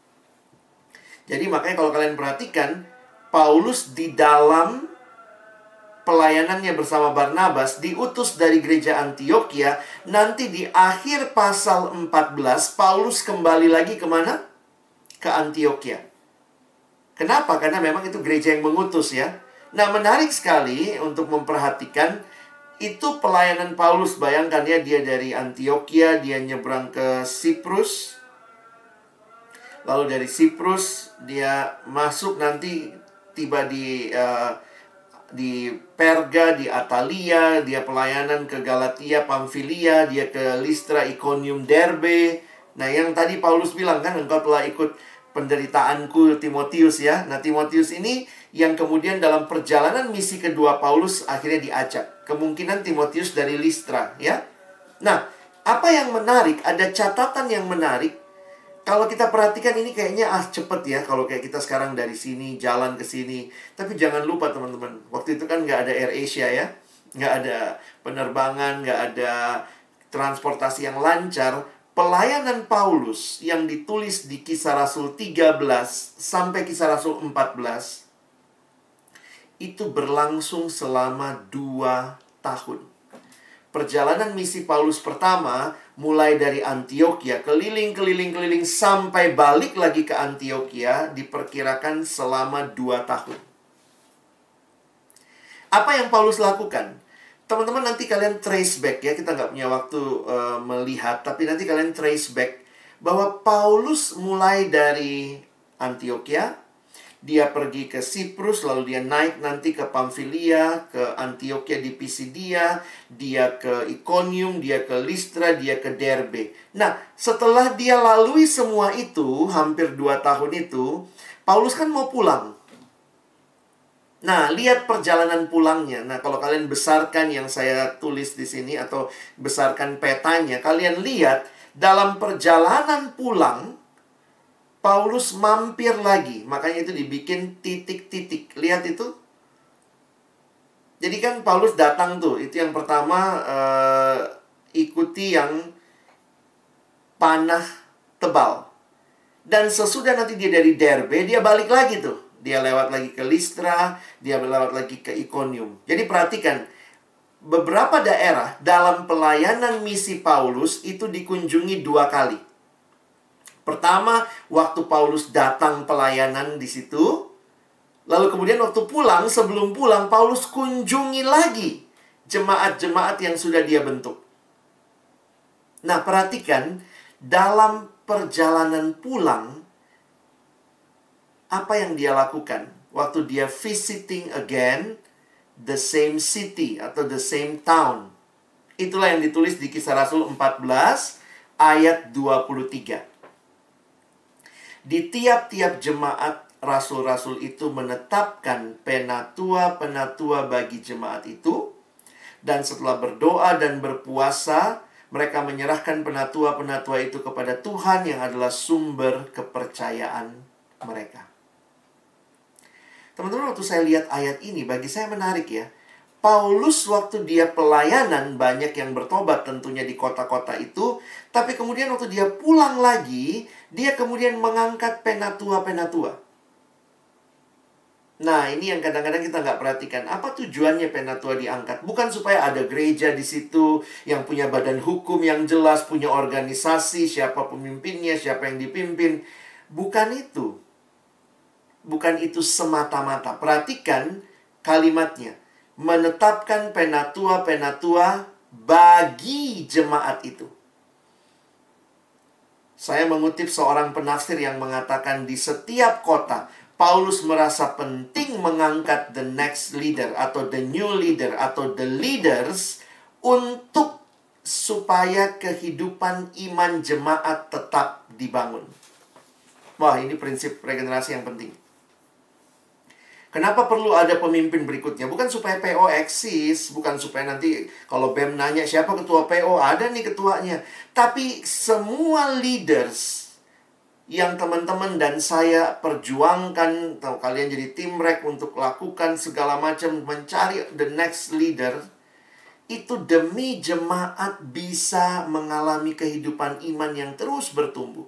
Jadi makanya kalau kalian perhatikan, Paulus di dalam pelayanannya bersama Barnabas diutus dari gereja Antioquia. Nanti di akhir pasal empat belas, Paulus kembali lagi kemana? Ke Antioquia. Kenapa? Karena memang itu gereja yang mengutus ya. Nah, menarik sekali untuk memperhatikan itu pelayanan Paulus. Bayangkan ya, dia dari Antioquia, dia nyebrang ke Siprus. Lalu dari Siprus dia masuk, nanti tiba di uh, di Perga, di Atalia, dia pelayanan ke Galatia, Pamfilia, dia ke Listra, Iconium, Derbe. Nah, yang tadi Paulus bilang kan, engkau telah ikut penderitaanku, Timotius ya. Nah, Timotius ini yang kemudian dalam perjalanan misi kedua Paulus akhirnya diajak. Kemungkinan Timotius dari Listra ya. Nah, apa yang menarik, ada catatan yang menarik. Kalau kita perhatikan ini kayaknya ah cepet ya, kalau kayak kita sekarang dari sini jalan ke sini. Tapi jangan lupa teman-teman, waktu itu kan nggak ada AirAsia ya, nggak ada penerbangan, nggak ada transportasi yang lancar. Pelayanan Paulus yang ditulis di Kisah Rasul tiga belas sampai Kisah Rasul empat belas itu berlangsung selama dua tahun. Perjalanan misi Paulus pertama mulai dari Antioquia, keliling-keliling-keliling sampai balik lagi ke Antioquia, diperkirakan selama dua tahun. Apa yang Paulus lakukan? Teman-teman nanti kalian trace back ya, kita nggak punya waktu uh, melihat, tapi nanti kalian trace back bahwa Paulus mulai dari Antioquia, dia pergi ke Siprus, lalu dia naik nanti ke Pamfilia, ke Antioquia di Pisidia, dia ke Iconium, dia ke Listra, dia ke Derbe. Nah, setelah dia lalui semua itu, hampir dua tahun itu, Paulus kan mau pulang. Nah, lihat perjalanan pulangnya. Nah, kalau kalian besarkan yang saya tulis di sini atau besarkan petanya, kalian lihat dalam perjalanan pulang, Paulus mampir lagi. Makanya itu dibikin titik-titik. Lihat itu. Jadi kan Paulus datang tuh. Itu yang pertama, uh, ikuti yang panah tebal. Dan sesudah nanti dia dari Derbe, dia balik lagi tuh. Dia lewat lagi ke Listra, dia lewat lagi ke Iconium. Jadi perhatikan, beberapa daerah dalam pelayanan misi Paulus itu dikunjungi dua kali. Pertama, waktu Paulus datang pelayanan di situ. Lalu kemudian waktu pulang, sebelum pulang, Paulus kunjungi lagi jemaat-jemaat yang sudah dia bentuk. Nah, perhatikan, dalam perjalanan pulang, apa yang dia lakukan? Waktu dia visiting again the same city atau the same town. Itulah yang ditulis di Kisah Rasul empat belas ayat dua puluh tiga. Di tiap-tiap jemaat, rasul-rasul itu menetapkan penatua-penatua bagi jemaat itu. Dan setelah berdoa dan berpuasa, mereka menyerahkan penatua-penatua itu kepada Tuhan yang adalah sumber kepercayaan mereka. Teman-teman, waktu saya lihat ayat ini, bagi saya menarik ya. Paulus waktu dia pelayanan, banyak yang bertobat tentunya di kota-kota itu. Tapi kemudian waktu dia pulang lagi, dia kemudian mengangkat penatua-penatua. Nah, ini yang kadang-kadang kita nggak perhatikan. Apa tujuannya penatua diangkat? Bukan supaya ada gereja di situ yang punya badan hukum yang jelas, punya organisasi, siapa pemimpinnya, siapa yang dipimpin. Bukan itu. Bukan itu semata-mata. Perhatikan kalimatnya. Menetapkan penatua-penatua bagi jemaat itu. Saya mengutip seorang penafsir yang mengatakan di setiap kota, Paulus merasa penting mengangkat the next leader atau the new leader atau the leaders untuk supaya kehidupan iman jemaat tetap dibangun. Wah, ini prinsip regenerasi yang penting. Kenapa perlu ada pemimpin berikutnya? Bukan supaya P O eksis, bukan supaya nanti kalau B E M nanya siapa ketua P O, ada nih ketuanya. Tapi semua leaders yang teman-teman dan saya perjuangkan, atau kalian jadi tim rek untuk lakukan segala macam, mencari the next leader, itu demi jemaat bisa mengalami kehidupan iman yang terus bertumbuh.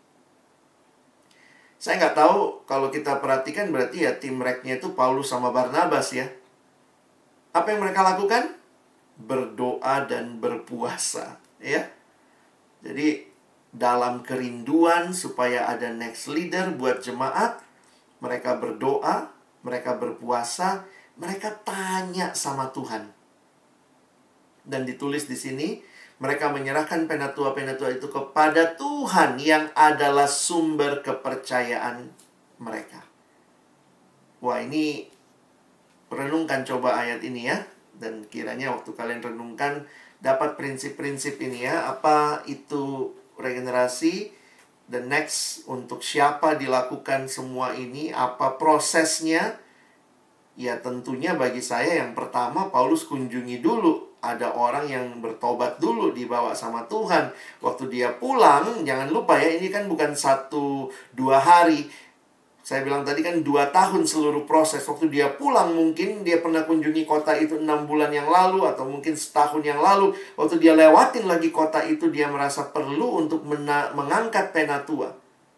Saya nggak tahu, kalau kita perhatikan berarti ya tim reknya itu Paulus sama Barnabas ya. Apa yang mereka lakukan? Berdoa dan berpuasa ya. Jadi dalam kerinduan supaya ada next leader buat jemaat, mereka berdoa, mereka berpuasa, mereka tanya sama Tuhan. Dan ditulis di sini, mereka menyerahkan penatua-penatua itu kepada Tuhan yang adalah sumber kepercayaan mereka. Wah, ini renungkan coba ayat ini ya. Dan kiranya waktu kalian renungkan dapat prinsip-prinsip ini ya. Apa itu regenerasi? The next, untuk siapa dilakukan semua ini? Apa prosesnya? Ya tentunya bagi saya yang pertama Paulus kunjungi dulu. Ada orang yang bertobat dulu dibawa sama Tuhan. Waktu dia pulang, jangan lupa ya, ini kan bukan satu dua hari. Saya bilang tadi kan dua tahun seluruh proses. Waktu dia pulang mungkin dia pernah kunjungi kota itu enam bulan yang lalu atau mungkin setahun yang lalu. Waktu dia lewatin lagi kota itu, dia merasa perlu untuk mengangkat penatua.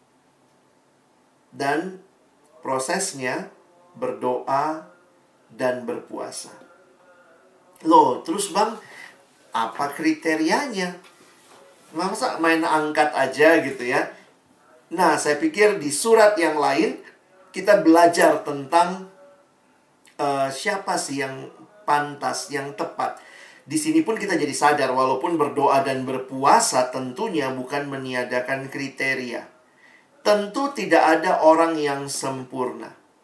Dan prosesnya berdoa dan berpuasa. Loh, terus bang, apa kriterianya? Masa main angkat aja gitu ya? Nah, saya pikir di surat yang lain kita belajar tentang uh, siapa sih yang pantas, yang tepat. Di sini pun kita jadi sadar, walaupun berdoa dan berpuasa tentunya bukan meniadakan kriteria. Tentu tidak ada orang yang sempurna.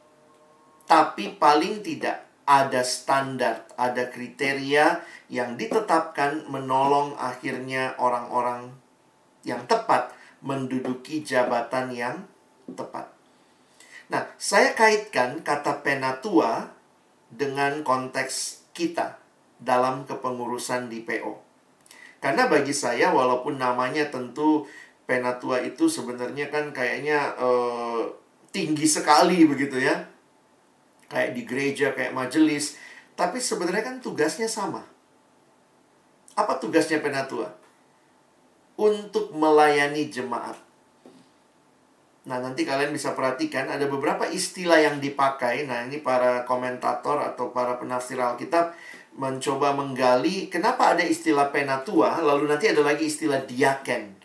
Tapi paling tidak ada standar, ada kriteria yang ditetapkan menolong akhirnya orang-orang yang tepat menduduki jabatan yang tepat. Nah, saya kaitkan kata penatua dengan konteks kita dalam kepengurusan di P O. Karena bagi saya, walaupun namanya tentu penatua itu sebenarnya kan kayaknya eh, tinggi sekali begitu ya. Kayak di gereja, kayak majelis. Tapi sebenarnya kan tugasnya sama. Apa tugasnya penatua? Untuk melayani jemaat. Nah, nanti kalian bisa perhatikan ada beberapa istilah yang dipakai. Nah, ini para komentator atau para penafsir Alkitab mencoba menggali kenapa ada istilah penatua, lalu nanti ada lagi istilah diaken.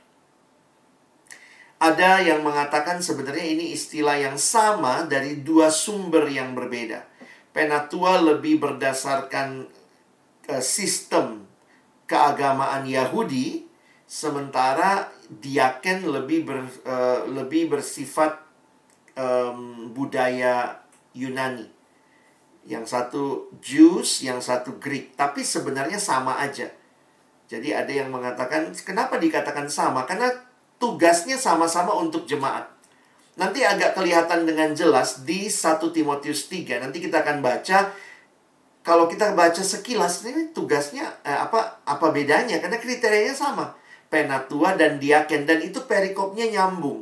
Ada yang mengatakan sebenarnya ini istilah yang sama dari dua sumber yang berbeda. Penatua lebih berdasarkan uh, sistem keagamaan Yahudi, sementara diaken lebih ber, uh, lebih bersifat um, budaya Yunani. Yang satu Jews, yang satu Greek. Tapi sebenarnya sama aja. Jadi ada yang mengatakan, kenapa dikatakan sama? Karena tugasnya sama-sama untuk jemaat. Nanti agak kelihatan dengan jelas di satu Timotius tiga. Nanti kita akan baca. Kalau kita baca sekilas, ini tugasnya eh, apa apa bedanya? Karena kriterianya sama. Penatua dan diaken. Dan itu perikopnya nyambung.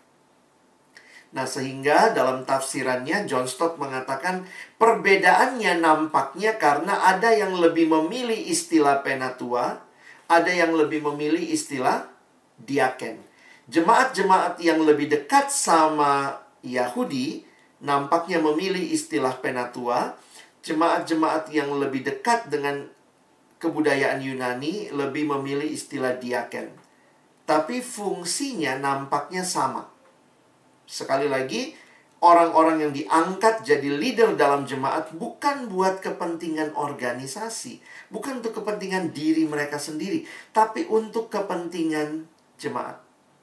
Nah, sehingga dalam tafsirannya John Stott mengatakan perbedaannya nampaknya karena ada yang lebih memilih istilah penatua, ada yang lebih memilih istilah diaken. Jemaat-jemaat yang lebih dekat sama Yahudi nampaknya memilih istilah penatua. Jemaat-jemaat yang lebih dekat dengan kebudayaan Yunani lebih memilih istilah diaken. Tapi fungsinya nampaknya sama. Sekali lagi, orang-orang yang diangkat jadi leader dalam jemaat bukan buat kepentingan organisasi, bukan untuk kepentingan diri mereka sendiri, tapi untuk kepentingan jemaat.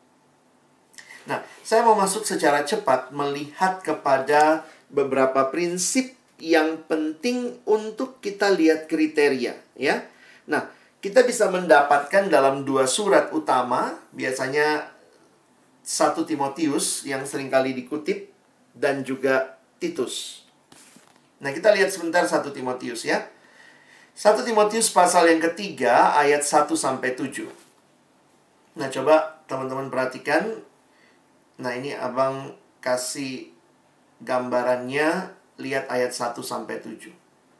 Nah, saya mau masuk secara cepat melihat kepada beberapa prinsip yang penting untuk kita lihat kriteria, ya. Nah, kita bisa mendapatkan dalam dua surat utama, biasanya satu Timotius yang seringkali dikutip dan juga Titus. Nah, kita lihat sebentar satu Timotius ya. satu Timotius pasal yang ketiga ayat satu sampai tujuh. Nah, coba teman-teman perhatikan. Nah, ini Abang kasih gambarannya, lihat ayat satu sampai tujuh.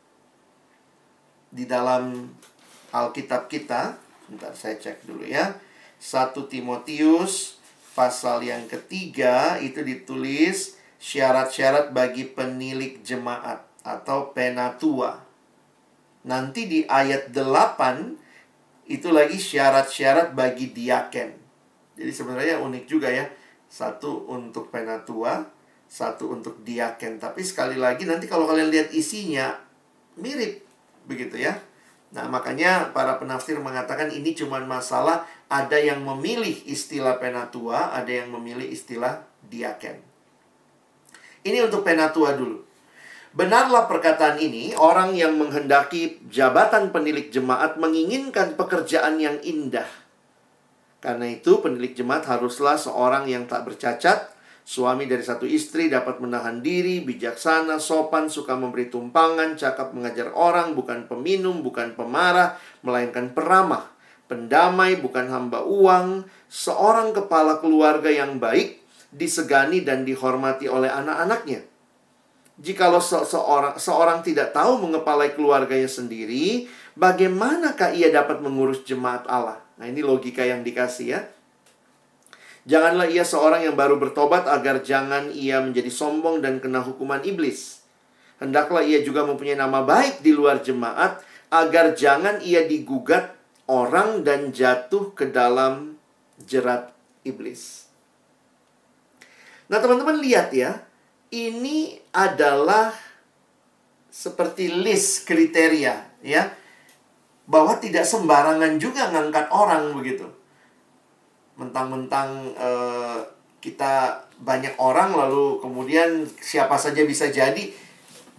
Di dalam Alkitab kita, bentar saya cek dulu ya. satu Timotius pasal yang ketiga itu ditulis syarat-syarat bagi penilik jemaat atau penatua. Nanti di ayat delapan itu lagi syarat-syarat bagi diaken. Jadi sebenarnya unik juga ya. Satu untuk penatua, satu untuk diaken. Tapi sekali lagi nanti kalau kalian lihat isinya mirip begitu ya. Nah, makanya para penafsir mengatakan ini cuma masalah ada yang memilih istilah penatua, ada yang memilih istilah diaken. Ini untuk penatua dulu. Benarlah perkataan ini, orang yang menghendaki jabatan penilik jemaat menginginkan pekerjaan yang indah. Karena itu, penilik jemaat haruslah seorang yang tak bercacat, suami dari satu istri, dapat menahan diri, bijaksana, sopan, suka memberi tumpangan, cakap mengajar orang, bukan peminum, bukan pemarah, melainkan peramah, pendamai, bukan hamba uang, seorang kepala keluarga yang baik, disegani dan dihormati oleh anak-anaknya. Jikalau se seorang, seorang tidak tahu mengepalai keluarganya sendiri, bagaimanakah ia dapat mengurus jemaat Allah? Nah, ini logika yang dikasih ya. Janganlah ia seorang yang baru bertobat agar jangan ia menjadi sombong dan kena hukuman iblis. Hendaklah ia juga mempunyai nama baik di luar jemaat agar jangan ia digugat orang dan jatuh ke dalam jerat iblis. Nah, teman-teman lihat ya. Ini adalah seperti list kriteria ya. Bahwa tidak sembarangan juga ngangkat orang begitu. Mentang-mentang uh, kita banyak orang lalu kemudian siapa saja bisa jadi.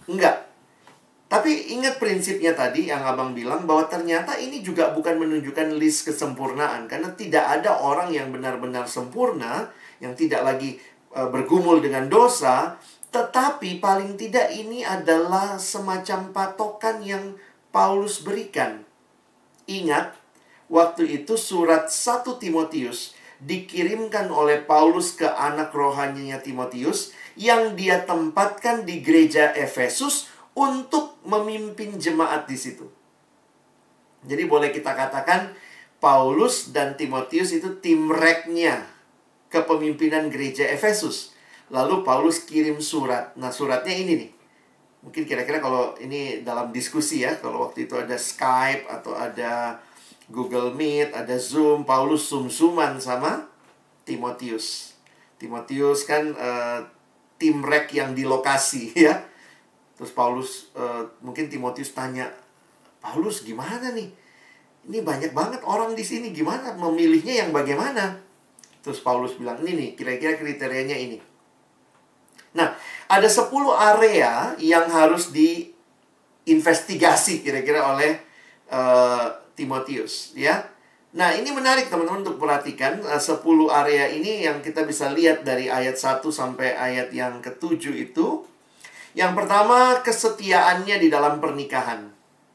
Enggak. Tapi ingat prinsipnya tadi yang abang bilang, bahwa ternyata ini juga bukan menunjukkan list kesempurnaan. Karena tidak ada orang yang benar-benar sempurna, yang tidak lagi uh, bergumul dengan dosa. Tetapi paling tidak ini adalah semacam patokan yang Paulus berikan. Ingat, waktu itu surat satu Timotius dikirimkan oleh Paulus ke anak rohaninya Timotius, yang dia tempatkan di gereja Efesus untuk memimpin jemaat di situ. Jadi boleh kita katakan Paulus dan Timotius itu tim reknya kepemimpinan gereja Efesus. Lalu Paulus kirim surat. Nah, suratnya ini nih. Mungkin kira-kira kalau ini dalam diskusi ya, kalau waktu itu ada Skype atau ada Google Meet, ada Zoom, Paulus sum-suman sama Timotius. Timotius kan uh, tim rek yang di lokasi ya. Terus Paulus, uh, mungkin Timotius tanya, Paulus gimana nih? Ini banyak banget orang di sini, gimana memilihnya yang bagaimana? Terus Paulus bilang, ini nih, kira-kira kriterianya ini. Nah, ada sepuluh area yang harus diinvestigasi kira-kira oleh uh, Timotius, ya. Nah, ini menarik teman-teman untuk perhatikan. uh, sepuluh area ini yang kita bisa lihat dari ayat satu sampai ayat yang ketujuh itu. Yang pertama, kesetiaannya di dalam pernikahan.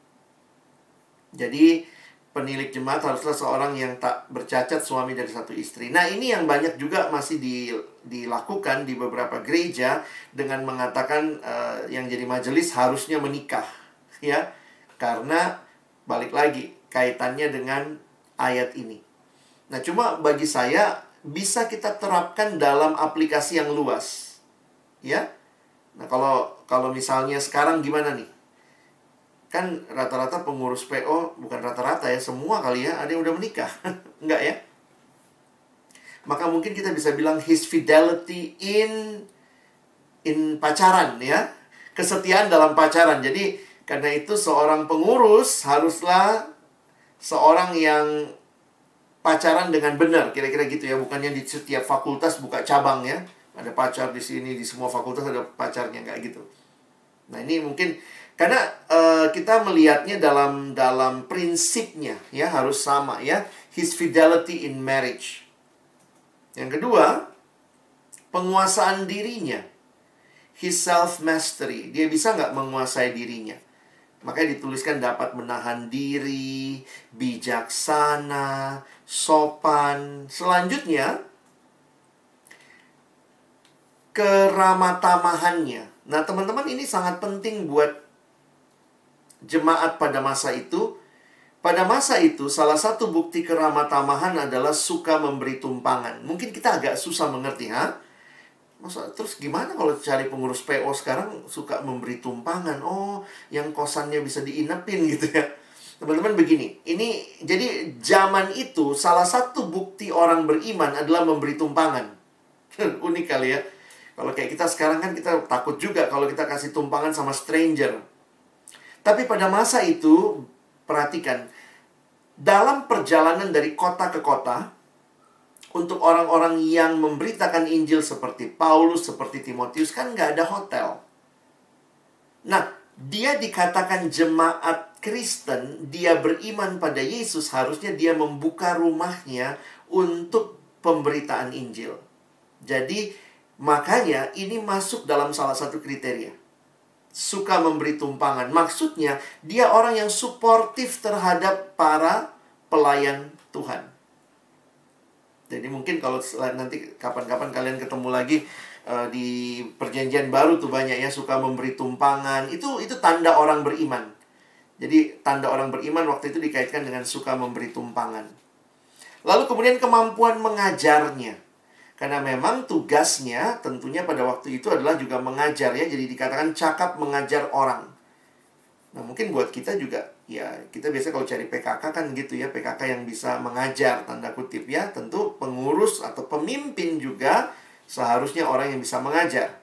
Jadi, penilik jemaat haruslah seorang yang tak bercacat, suami dari satu istri. Nah, ini yang banyak juga masih di, dilakukan di beberapa gereja dengan mengatakan uh, yang jadi majelis harusnya menikah, ya. Karena balik lagi kaitannya dengan ayat ini. Nah, cuma bagi saya bisa kita terapkan dalam aplikasi yang luas, ya. Nah, kalau kalau misalnya sekarang gimana nih? Kan rata-rata pengurus P O, bukan rata-rata ya, semua kali ya, ada yang udah menikah. Enggak ya? Maka mungkin kita bisa bilang his fidelity in in pacaran ya. Kesetiaan dalam pacaran. Jadi, karena itu seorang pengurus haruslah seorang yang pacaran dengan benar, kira-kira gitu ya. Bukannya di setiap fakultas buka cabang ya. Ada pacar di sini, di semua fakultas ada pacarnya, nggak gitu. Nah, ini mungkin karena uh, kita melihatnya dalam dalam prinsipnya ya, harus sama ya. His fidelity in marriage. Yang kedua, penguasaan dirinya. His self-mastery. Dia bisa nggak menguasai dirinya? Makanya dituliskan dapat menahan diri, bijaksana, sopan. Selanjutnya, keramatamahannya. Nah, teman-teman, ini sangat penting buat jemaat pada masa itu. Pada masa itu, salah satu bukti keramatamahan adalah suka memberi tumpangan. Mungkin kita agak susah mengerti, ha? Masa, terus gimana kalau cari pengurus P O sekarang suka memberi tumpangan? Oh, yang kosannya bisa diinepin gitu ya. Teman-teman, begini. Ini, jadi zaman itu, salah satu bukti orang beriman adalah memberi tumpangan. Unik kali ya. Kalau kayak kita sekarang kan kita takut juga kalau kita kasih tumpangan sama stranger. Tapi pada masa itu, perhatikan, dalam perjalanan dari kota ke kota, untuk orang-orang yang memberitakan Injil seperti Paulus, seperti Timotius, kan nggak ada hotel. Nah, dia dikatakan jemaat Kristen, dia beriman pada Yesus, harusnya dia membuka rumahnya untuk pemberitaan Injil. Jadi, makanya ini masuk dalam salah satu kriteria. Suka memberi tumpangan. Maksudnya, dia orang yang suportif terhadap para pelayan Tuhan. Jadi mungkin kalau nanti kapan-kapan kalian ketemu lagi uh, di perjanjian baru tuh banyak ya, suka memberi tumpangan. Itu itu tanda orang beriman. Jadi tanda orang beriman waktu itu dikaitkan dengan suka memberi tumpangan. Lalu kemudian kemampuan mengajarnya. Karena memang tugasnya tentunya pada waktu itu adalah juga mengajar ya. Jadi dikatakan cakap mengajar orang. Nah, mungkin buat kita juga, ya kita biasa kalau cari P K K kan gitu ya. P K K yang bisa mengajar, tanda kutip ya. Tentu pengurus atau pemimpin juga seharusnya orang yang bisa mengajar.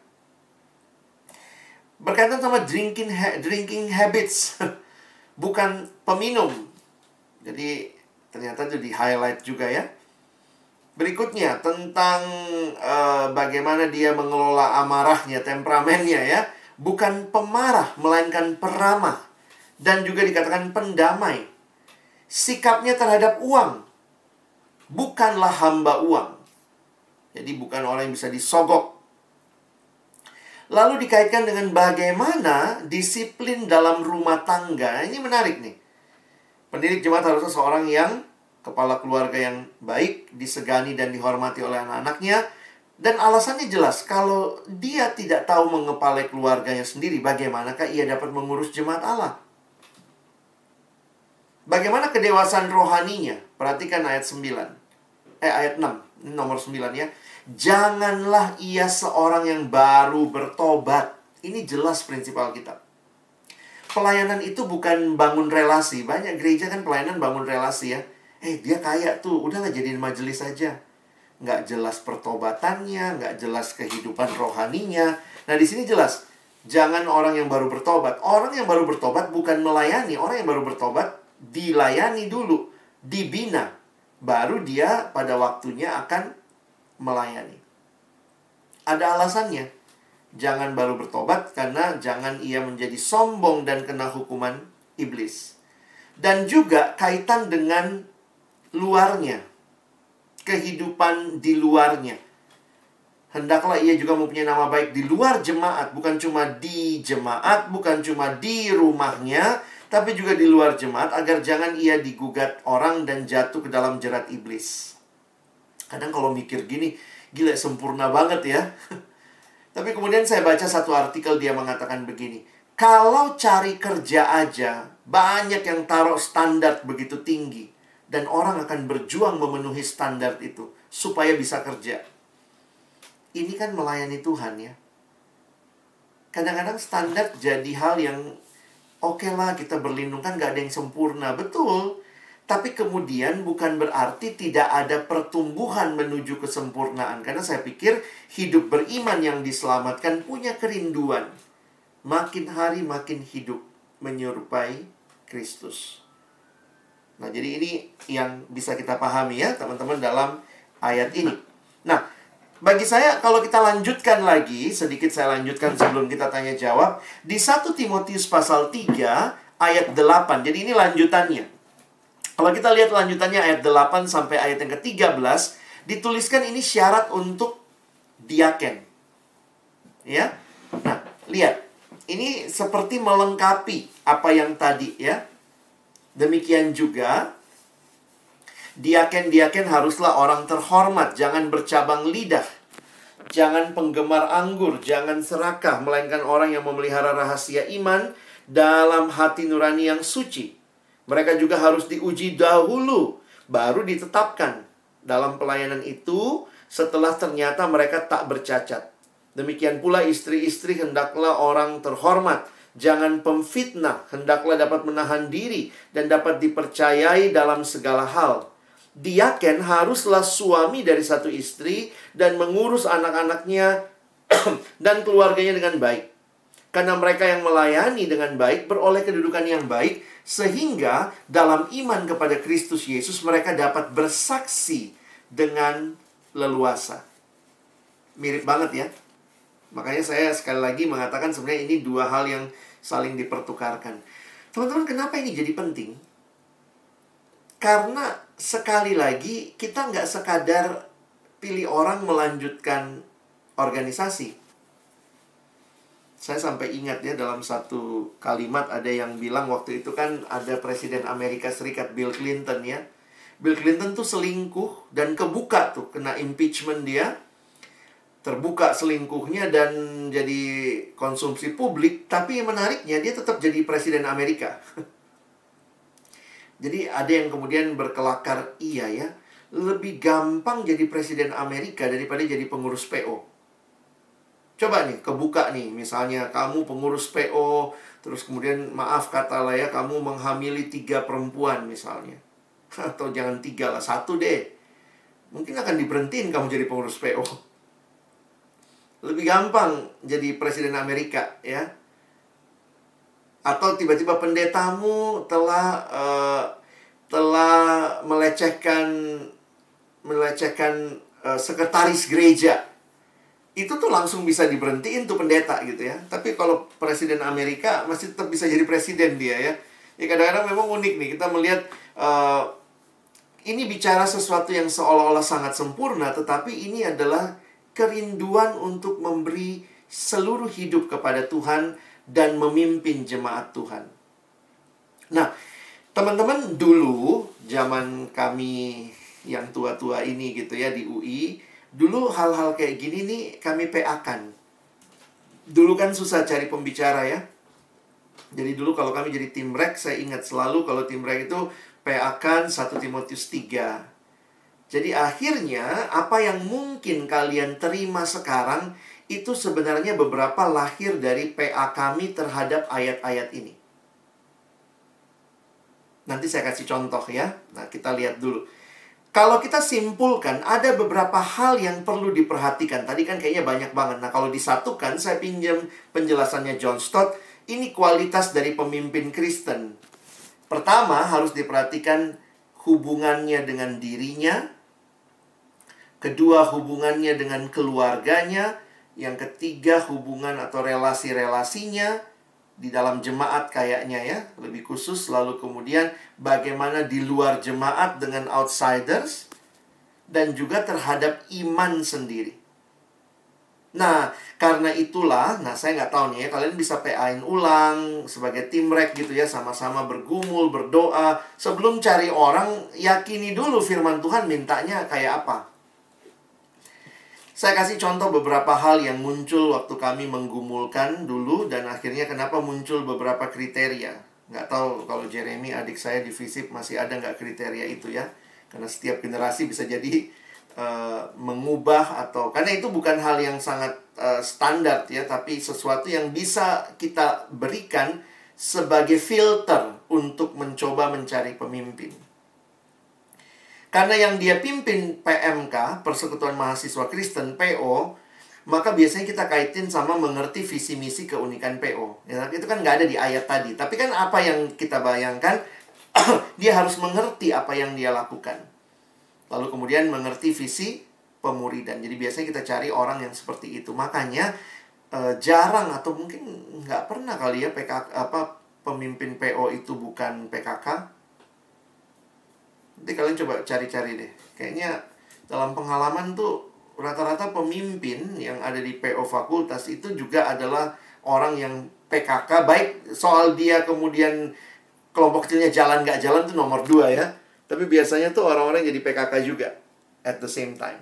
Berkaitan sama drinking, ha drinking habits. Bukan peminum. Jadi ternyata itu di-highlight juga ya. Berikutnya, tentang uh, bagaimana dia mengelola amarahnya, temperamennya ya. bukan pemarah, melainkan peramah, dan juga dikatakan pendamai. Sikapnya terhadap uang, bukanlah hamba uang. Jadi bukan orang yang bisa disogok. Lalu dikaitkan dengan bagaimana disiplin dalam rumah tangga. Ini menarik nih. Pendidik jemaat harusnya seorang yang kepala keluarga yang baik, disegani dan dihormati oleh anak-anaknya. Dan alasannya jelas, kalau dia tidak tahu mengepalai keluarganya sendiri, bagaimanakah ia dapat mengurus jemaat Allah? Bagaimana kedewasaan rohaninya? Perhatikan ayat sembilan. Eh, ayat enam. Ini nomor sembilan ya. Janganlah ia seorang yang baru bertobat. Ini jelas prinsip Alkitab. Pelayanan itu bukan bangun relasi. Banyak gereja kan pelayanan bangun relasi ya. Eh, dia kaya tuh, udahlah jadiin majelis saja. Nggak jelas pertobatannya, nggak jelas kehidupan rohaninya. Nah, di sini jelas. Jangan orang yang baru bertobat. Orang yang baru bertobat bukan melayani. Orang yang baru bertobat dilayani dulu, dibina. Baru dia pada waktunya akan melayani. Ada alasannya. Jangan baru bertobat karena jangan ia menjadi sombong dan kena hukuman iblis. Dan juga kaitan dengan luarnya, kehidupan di luarnya. Hendaklah ia juga mempunyai nama baik di luar jemaat, bukan cuma di jemaat, bukan cuma di rumahnya, tapi juga di luar jemaat, agar jangan ia digugat orang dan jatuh ke dalam jerat iblis. Kadang kalau mikir gini, gila sempurna banget ya. Tapi kemudian saya baca satu artikel, dia mengatakan begini, kalau cari kerja aja, banyak yang taruh standar begitu tinggi. Dan orang akan berjuang memenuhi standar itu supaya bisa kerja. Ini kan melayani Tuhan ya. Kadang-kadang standar jadi hal yang oke lah, kita berlindung, kan gak ada yang sempurna. Betul. Tapi kemudian bukan berarti tidak ada pertumbuhan menuju kesempurnaan. Karena saya pikir hidup beriman yang diselamatkan punya kerinduan. Makin hari makin hidup menyerupai Kristus. Nah, jadi ini yang bisa kita pahami ya, teman-teman, dalam ayat ini. Nah, bagi saya, kalau kita lanjutkan lagi, sedikit saya lanjutkan sebelum kita tanya jawab. Di satu Timotius pasal tiga, ayat delapan. Jadi ini lanjutannya. Kalau kita lihat lanjutannya ayat delapan sampai ayat yang ketiga belas, dituliskan ini syarat untuk diaken. Ya. Nah, lihat. Ini seperti melengkapi apa yang tadi ya. Demikian juga, diaken-diaken haruslah orang terhormat, jangan bercabang lidah, jangan penggemar anggur, jangan serakah, melainkan orang yang memelihara rahasia iman dalam hati nurani yang suci. Mereka juga harus diuji dahulu, baru ditetapkan dalam pelayanan itu setelah ternyata mereka tak bercacat. Demikian pula istri-istri hendaklah orang terhormat, jangan pemfitnah, hendaklah dapat menahan diri dan dapat dipercayai dalam segala hal. Diaken haruslah suami dari satu istri dan mengurus anak-anaknya dan keluarganya dengan baik. Karena mereka yang melayani dengan baik beroleh kedudukan yang baik, sehingga dalam iman kepada Kristus Yesus mereka dapat bersaksi dengan leluasa. Mirip banget ya. Makanya saya sekali lagi mengatakan sebenarnya ini dua hal yang saling dipertukarkan. Teman-teman, kenapa ini jadi penting? Karena sekali lagi kita nggak sekadar pilih orang melanjutkan organisasi. Saya sampai ingat ya, dalam satu kalimat ada yang bilang waktu itu kan ada Presiden Amerika Serikat Bill Clinton ya. Bill Clinton tuh selingkuh dan kebuka tuh, kena impeachment dia. Terbuka selingkuhnya dan jadi konsumsi publik. Tapi yang menariknya, dia tetap jadi Presiden Amerika. Jadi ada yang kemudian berkelakar, iya ya, lebih gampang jadi Presiden Amerika daripada jadi pengurus P O. Coba nih, kebuka nih, misalnya kamu pengurus P O, terus kemudian maaf katalah ya, kamu menghamili tiga perempuan misalnya. Atau jangan tiga lah, satu deh. Mungkin akan diberhentiin kamu jadi pengurus P O. Lebih gampang jadi Presiden Amerika ya. Atau tiba-tiba pendetamu telah uh, telah melecehkan melecehkan uh, sekretaris gereja. itu tuh langsung bisa diberhentiin tuh pendeta gitu ya. Tapi kalau Presiden Amerika masih tetap bisa jadi presiden dia ya. Ya kadang-kadang memang unik nih, kita melihat uh, ini bicara sesuatu yang seolah-olah sangat sempurna, tetapi ini adalah kerinduan untuk memberi seluruh hidup kepada Tuhan dan memimpin jemaat Tuhan. Nah, teman-teman, dulu zaman kami yang tua-tua ini gitu ya di U I, dulu hal-hal kayak gini nih kami P A-kan. Dulu kan susah cari pembicara ya. Jadi dulu kalau kami jadi tim rek, saya ingat selalu kalau tim rek itu P A-kan satu Timotius tiga. Jadi akhirnya apa yang mungkin kalian terima sekarang itu sebenarnya beberapa lahir dari P A kami terhadap ayat-ayat ini. Nanti saya kasih contoh ya. Nah, kita lihat dulu. Kalau kita simpulkan, ada beberapa hal yang perlu diperhatikan. Tadi kan kayaknya banyak banget. Nah, kalau disatukan, saya pinjam penjelasannya John Stott. Ini kualitas dari pemimpin Kristen. Pertama, harus diperhatikan hubungannya dengan dirinya. Kedua, hubungannya dengan keluarganya. Yang ketiga, hubungan atau relasi-relasinya di dalam jemaat kayaknya ya, lebih khusus. Lalu kemudian bagaimana di luar jemaat dengan outsiders, dan juga terhadap iman sendiri. Nah, karena itulah, nah saya nggak tahu nih ya, kalian bisa P A-in ulang sebagai tim rek gitu ya, sama-sama bergumul, berdoa. Sebelum cari orang, yakini dulu firman Tuhan mintanya kayak apa. Saya kasih contoh beberapa hal yang muncul waktu kami menggumulkan dulu, dan akhirnya kenapa muncul beberapa kriteria. Nggak tahu kalau Jeremy, adik saya di Visip, masih ada nggak kriteria itu ya. Karena setiap generasi bisa jadi uh, mengubah atau... Karena itu bukan hal yang sangat uh, standar ya, tapi sesuatu yang bisa kita berikan sebagai filter untuk mencoba mencari pemimpin. Karena yang dia pimpin P M K, Persekutuan Mahasiswa Kristen, P O, maka biasanya kita kaitin sama mengerti visi misi keunikan P O. Ya, itu kan nggak ada di ayat tadi. Tapi kan apa yang kita bayangkan, dia harus mengerti apa yang dia lakukan. Lalu kemudian mengerti visi pemuridan. Jadi biasanya kita cari orang yang seperti itu. Makanya eh, jarang atau mungkin nggak pernah kali ya P K K, apa, pemimpin P O itu bukan P K K. Nanti kalian coba cari-cari deh. Kayaknya dalam pengalaman tuh rata-rata pemimpin yang ada di P O fakultas itu juga adalah orang yang P K K. Baik soal dia kemudian kelompok kecilnya jalan nggak jalan tuh nomor dua ya. Tapi biasanya tuh orang-orang jadi P K K juga at the same time.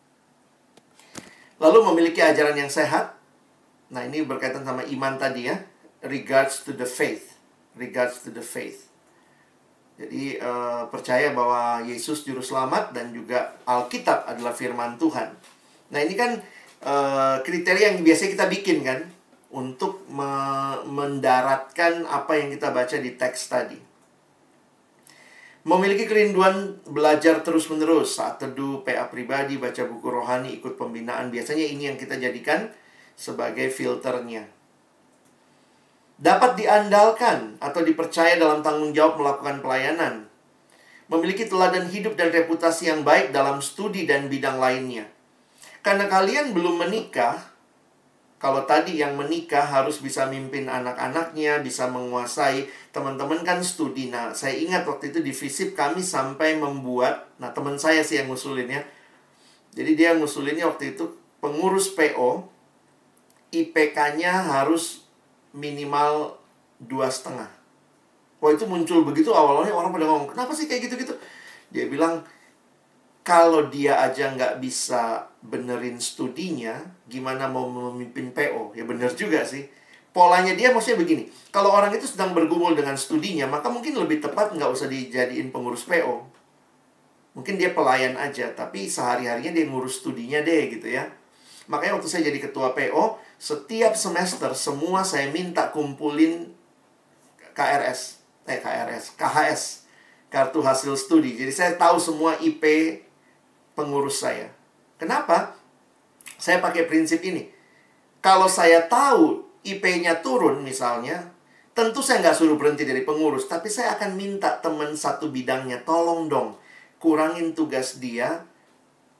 Lalu memiliki ajaran yang sehat. Nah, ini berkaitan sama iman tadi ya. Regards to the faith. Regards to the faith. Jadi uh, percaya bahwa Yesus juru selamat dan juga Alkitab adalah firman Tuhan. Nah, ini kan uh, kriteria yang biasanya kita bikin kan untuk me- mendaratkan apa yang kita baca di teks tadi. Memiliki kerinduan belajar terus-menerus, saat teduh, P A pribadi, baca buku rohani, ikut pembinaan. Biasanya ini yang kita jadikan sebagai filternya. Dapat diandalkan atau dipercaya dalam tanggung jawab melakukan pelayanan. Memiliki teladan hidup dan reputasi yang baik dalam studi dan bidang lainnya. Karena kalian belum menikah, kalau tadi yang menikah harus bisa mimpin anak-anaknya, bisa menguasai. Teman-teman kan studi. Nah, saya ingat waktu itu di Visip kami sampai membuat, nah teman saya sih yang ngusulin ya. Jadi dia ngusulinnya waktu itu pengurus P O, I P K-nya harus minimal dua setengah. Wah, itu muncul begitu awalnya orang pada ngomong, kenapa sih kayak gitu-gitu? Dia bilang, kalau dia aja nggak bisa benerin studinya, gimana mau memimpin P O? Ya bener juga sih. Polanya dia maksudnya begini, kalau orang itu sedang bergumul dengan studinya, maka mungkin lebih tepat nggak usah dijadiin pengurus P O. Mungkin dia pelayan aja, tapi sehari-harinya dia ngurus studinya deh gitu ya. Makanya waktu saya jadi ketua P O, setiap semester semua saya minta kumpulin K R S. Eh, K R S. K H S. Kartu hasil studi. Jadi saya tahu semua I P pengurus saya. Kenapa? Saya pakai prinsip ini. Kalau saya tahu I P-nya turun misalnya, tentu saya nggak suruh berhenti dari pengurus. Tapi saya akan minta teman satu bidangnya, tolong dong, kurangin tugas dia.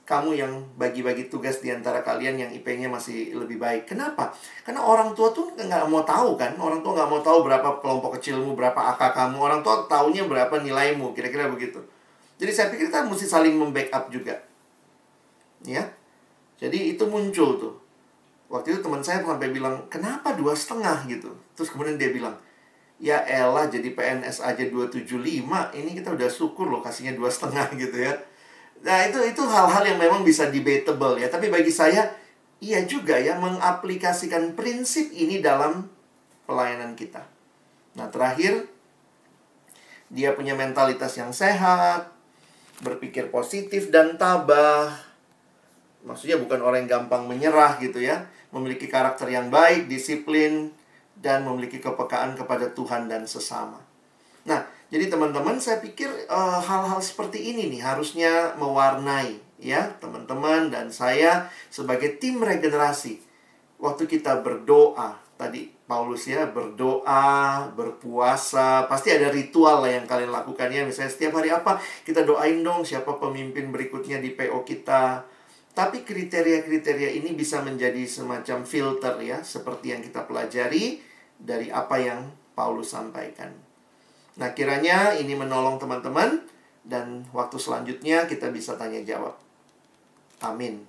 kamu yang bagi-bagi tugas di antara kalian yang I P-nya masih lebih baik. Kenapa? Karena orang tua tuh nggak mau tahu kan. Orang tua nggak mau tahu berapa kelompok kecilmu, berapa A K kamu. Orang tua taunya berapa nilaimu, kira-kira begitu. Jadi saya pikir kita mesti saling membackup juga. Ya, jadi itu muncul tuh. Waktu itu teman saya sampai bilang, kenapa dua setengah gitu. Terus kemudian dia bilang, ya elah jadi P N S aja dua tujuh lima, ini kita udah syukur loh kasihnya dua setengah gitu ya. Nah itu itu hal-hal yang memang bisa debatable ya. Tapi bagi saya, iya juga ya mengaplikasikan prinsip ini dalam pelayanan kita. Nah terakhir, dia punya mentalitas yang sehat, berpikir positif dan tabah. Maksudnya bukan orang yang gampang menyerah gitu ya. Memiliki karakter yang baik, disiplin, dan memiliki kepekaan kepada Tuhan dan sesama. Nah, jadi teman-teman saya pikir uh, hal-hal seperti ini nih harusnya mewarnai ya teman-teman dan saya sebagai tim regenerasi. Waktu kita berdoa, tadi Paulus ya berdoa, berpuasa, pasti ada ritual lah yang kalian lakukan ya. Misalnya setiap hari apa, kita doain dong siapa pemimpin berikutnya di P O kita. Tapi kriteria-kriteria ini bisa menjadi semacam filter ya, seperti yang kita pelajari dari apa yang Paulus sampaikan. Nah, kiranya ini menolong teman-teman, dan waktu selanjutnya kita bisa tanya jawab. Amin.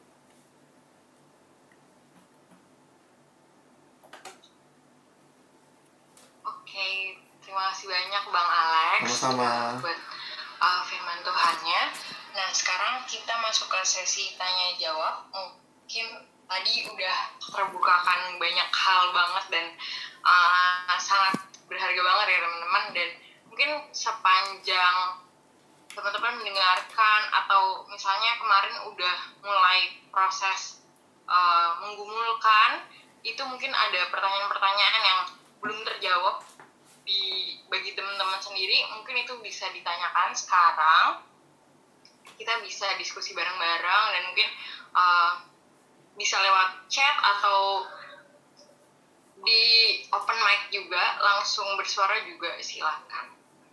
Oke, terima kasih banyak Bang Alex. Sama-sama. Buat uh, firman Tuhannya. Nah, sekarang kita masuk ke sesi tanya jawab. Mungkin tadi udah terbukakan banyak hal banget dan uh, sangat berharga banget ya teman-teman. Dan mungkin sepanjang teman-teman mendengarkan atau misalnya kemarin udah mulai proses uh, menggumulkan, itu mungkin ada pertanyaan-pertanyaan yang belum terjawab di bagi teman-teman sendiri, mungkin itu bisa ditanyakan sekarang. Kita bisa diskusi bareng-bareng dan mungkin uh, bisa lewat chat atau di open mic juga, langsung bersuara juga silakan.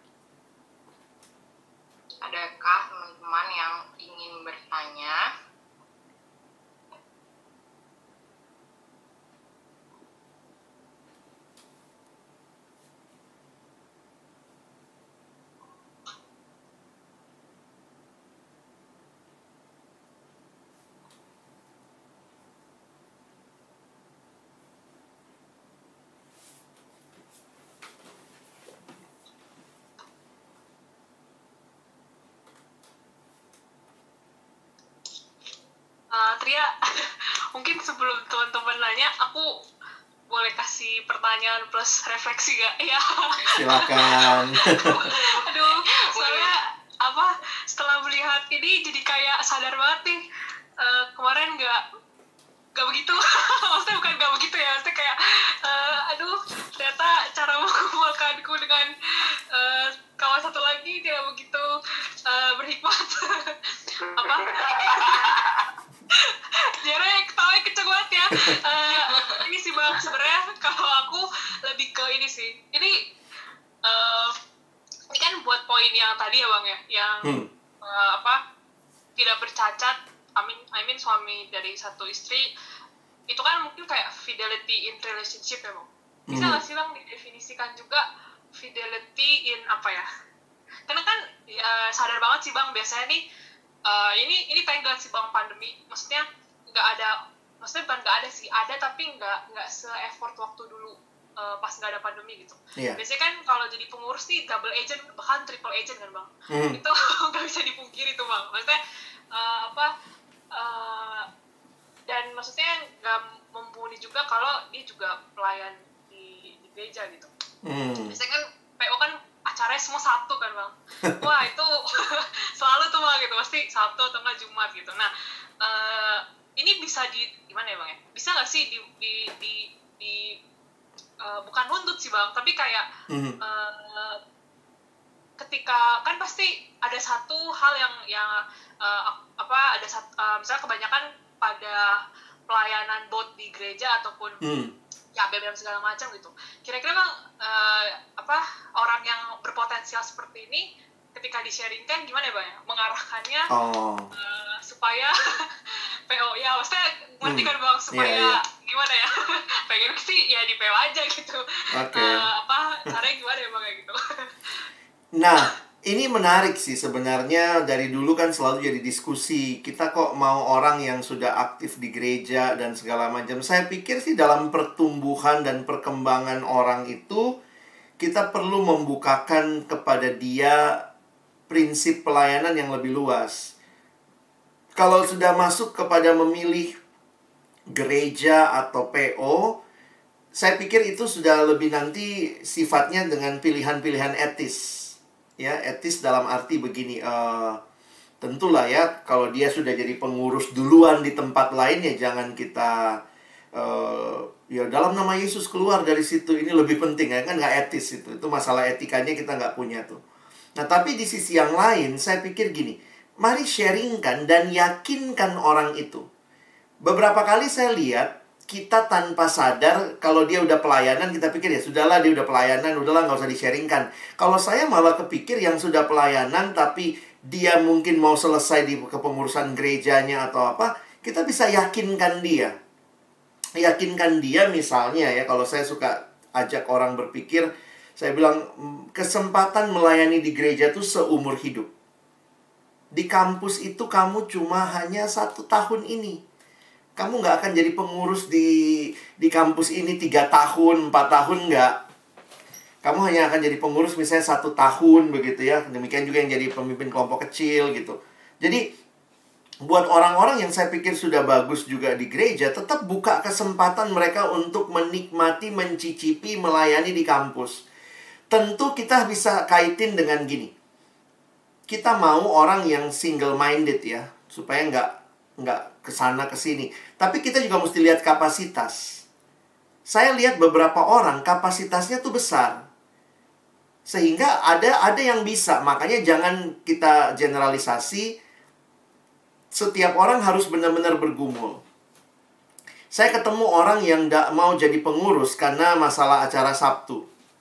Adakah teman-teman yang ingin bertanya? Uh, Tria, mungkin sebelum teman-teman nanya, aku boleh kasih pertanyaan plus refleksi gak? Ya. Silakan. Aduh, soalnya apa? Setelah melihat ini jadi kayak sadar banget nih. Uh, kemarin nggak nggak begitu. Maksudnya bukan nggak begitu ya. Maksudnya kayak, uh, aduh, ternyata cara mengumpulkanku dengan uh, kawan satu lagi tidak begitu uh, berhikmat. Apa? Jarang ketawanya kenceng banget ya. Uh, ini sih Bang, sebenarnya kalau aku lebih ke ini sih. Ini uh, ini kan buat poin yang tadi ya Bang ya, yang hmm. uh, apa tidak bercacat. I mean, I mean suami dari satu istri itu kan mungkin kayak fidelity in relationship ya Bang. Bisa nggak hmm. sih Bang didefinisikan juga fidelity in apa ya? Karena kan ya, sadar banget sih Bang biasanya nih. Uh, ini ini tenggat sih Bang pandemi, maksudnya nggak ada, maksudnya bukan nggak ada sih, ada tapi nggak nggak se-effort waktu dulu uh, pas nggak ada pandemi gitu. Yeah. Biasanya kan kalau jadi pengurus nih double agent bahkan triple agent kan Bang, mm. itu nggak bisa dipungkiri tuh Bang. Maksudnya uh, apa uh, dan maksudnya nggak mumpuni juga kalau dia juga pelayan di, di gereja gitu. Mm. Biasanya kan P O kan acaranya semua Sabtu kan Bang. Wah itu selalu tuh Bang gitu, pasti Sabtu atau nggak Jumat gitu. Nah uh, ini bisa di gimana ya Bang ya? Bisa nggak sih di di di, di uh, bukan nuntut sih Bang, tapi kayak mm-hmm. uh, ketika kan pasti ada satu hal yang yang uh, apa ada satu, uh, misalnya kebanyakan pada pelayanan both di gereja ataupun mm. ya B B M segala macam gitu. Kira-kira Bang uh, apa orang yang berpotensial seperti ini ketika di-sharingkan gimana ya Bang ya? Mengarahkannya oh. uh, supaya P O ya, maksudnya ngerti kan Bang, supaya Iya, iya. gimana ya? Pengen sih ya di P O aja gitu. Oke. Eh, apa caranya gimana ya Bang kayak gitu. Nah, ini menarik sih sebenarnya. Dari dulu kan selalu jadi diskusi. Kita kok mau orang yang sudah aktif di gereja dan segala macam. Saya pikir sih dalam pertumbuhan dan perkembangan orang itu, kita perlu membukakan kepada dia prinsip pelayanan yang lebih luas. Kalau sudah masuk kepada memilih gereja atau P O, saya pikir itu sudah lebih nanti sifatnya dengan pilihan-pilihan etis. Ya, etis dalam arti begini, uh, tentulah ya, kalau dia sudah jadi pengurus duluan di tempat lain, ya jangan kita, uh, ya dalam nama Yesus keluar dari situ, ini lebih penting, ya kan nggak etis itu. Itu masalah etikanya kita nggak punya tuh. Nah, tapi di sisi yang lain, saya pikir gini, mari sharingkan dan yakinkan orang itu. Beberapa kali saya lihat, kita tanpa sadar, kalau dia udah pelayanan, kita pikir ya sudahlah dia udah pelayanan, udahlah nggak usah di-sharingkan. Kalau saya malah kepikir yang sudah pelayanan, tapi dia mungkin mau selesai di kepengurusan gerejanya atau apa, kita bisa yakinkan dia. Yakinkan dia misalnya ya, kalau saya suka ajak orang berpikir, saya bilang, kesempatan melayani di gereja itu seumur hidup. Di kampus itu kamu cuma hanya satu tahun ini. Kamu nggak akan jadi pengurus di di kampus ini tiga tahun, empat tahun, nggak. Kamu hanya akan jadi pengurus misalnya satu tahun begitu ya. Demikian juga yang jadi pemimpin kelompok kecil gitu. Jadi buat orang-orang yang saya pikir sudah bagus juga di gereja, tetap buka kesempatan mereka untuk menikmati, mencicipi, melayani di kampus. Tentu kita bisa kaitin dengan gini. Kita mau orang yang single-minded ya, supaya nggak nggak kesana kesini. Tapi kita juga mesti lihat kapasitas. Saya lihat beberapa orang kapasitasnya tuh besar, sehingga ada ada yang bisa. Makanya jangan kita generalisasi. Setiap orang harus benar-benar bergumul. Saya ketemu orang yang nggak mau jadi pengurus karena masalah acara Sabtu.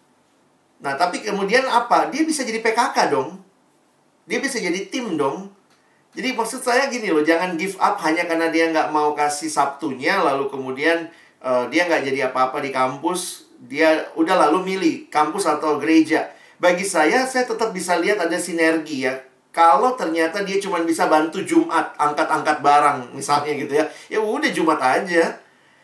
Nah, tapi kemudian apa? Dia bisa jadi P K K dong. Dia bisa jadi tim dong. Jadi maksud saya gini loh, jangan give up hanya karena dia nggak mau kasih Sabtunya, lalu kemudian uh, dia nggak jadi apa-apa di kampus, dia udah lalu milih kampus atau gereja. Bagi saya, saya tetap bisa lihat ada sinergi ya. Kalau ternyata dia cuma bisa bantu Jumat, angkat-angkat barang misalnya gitu ya, ya udah Jumat aja.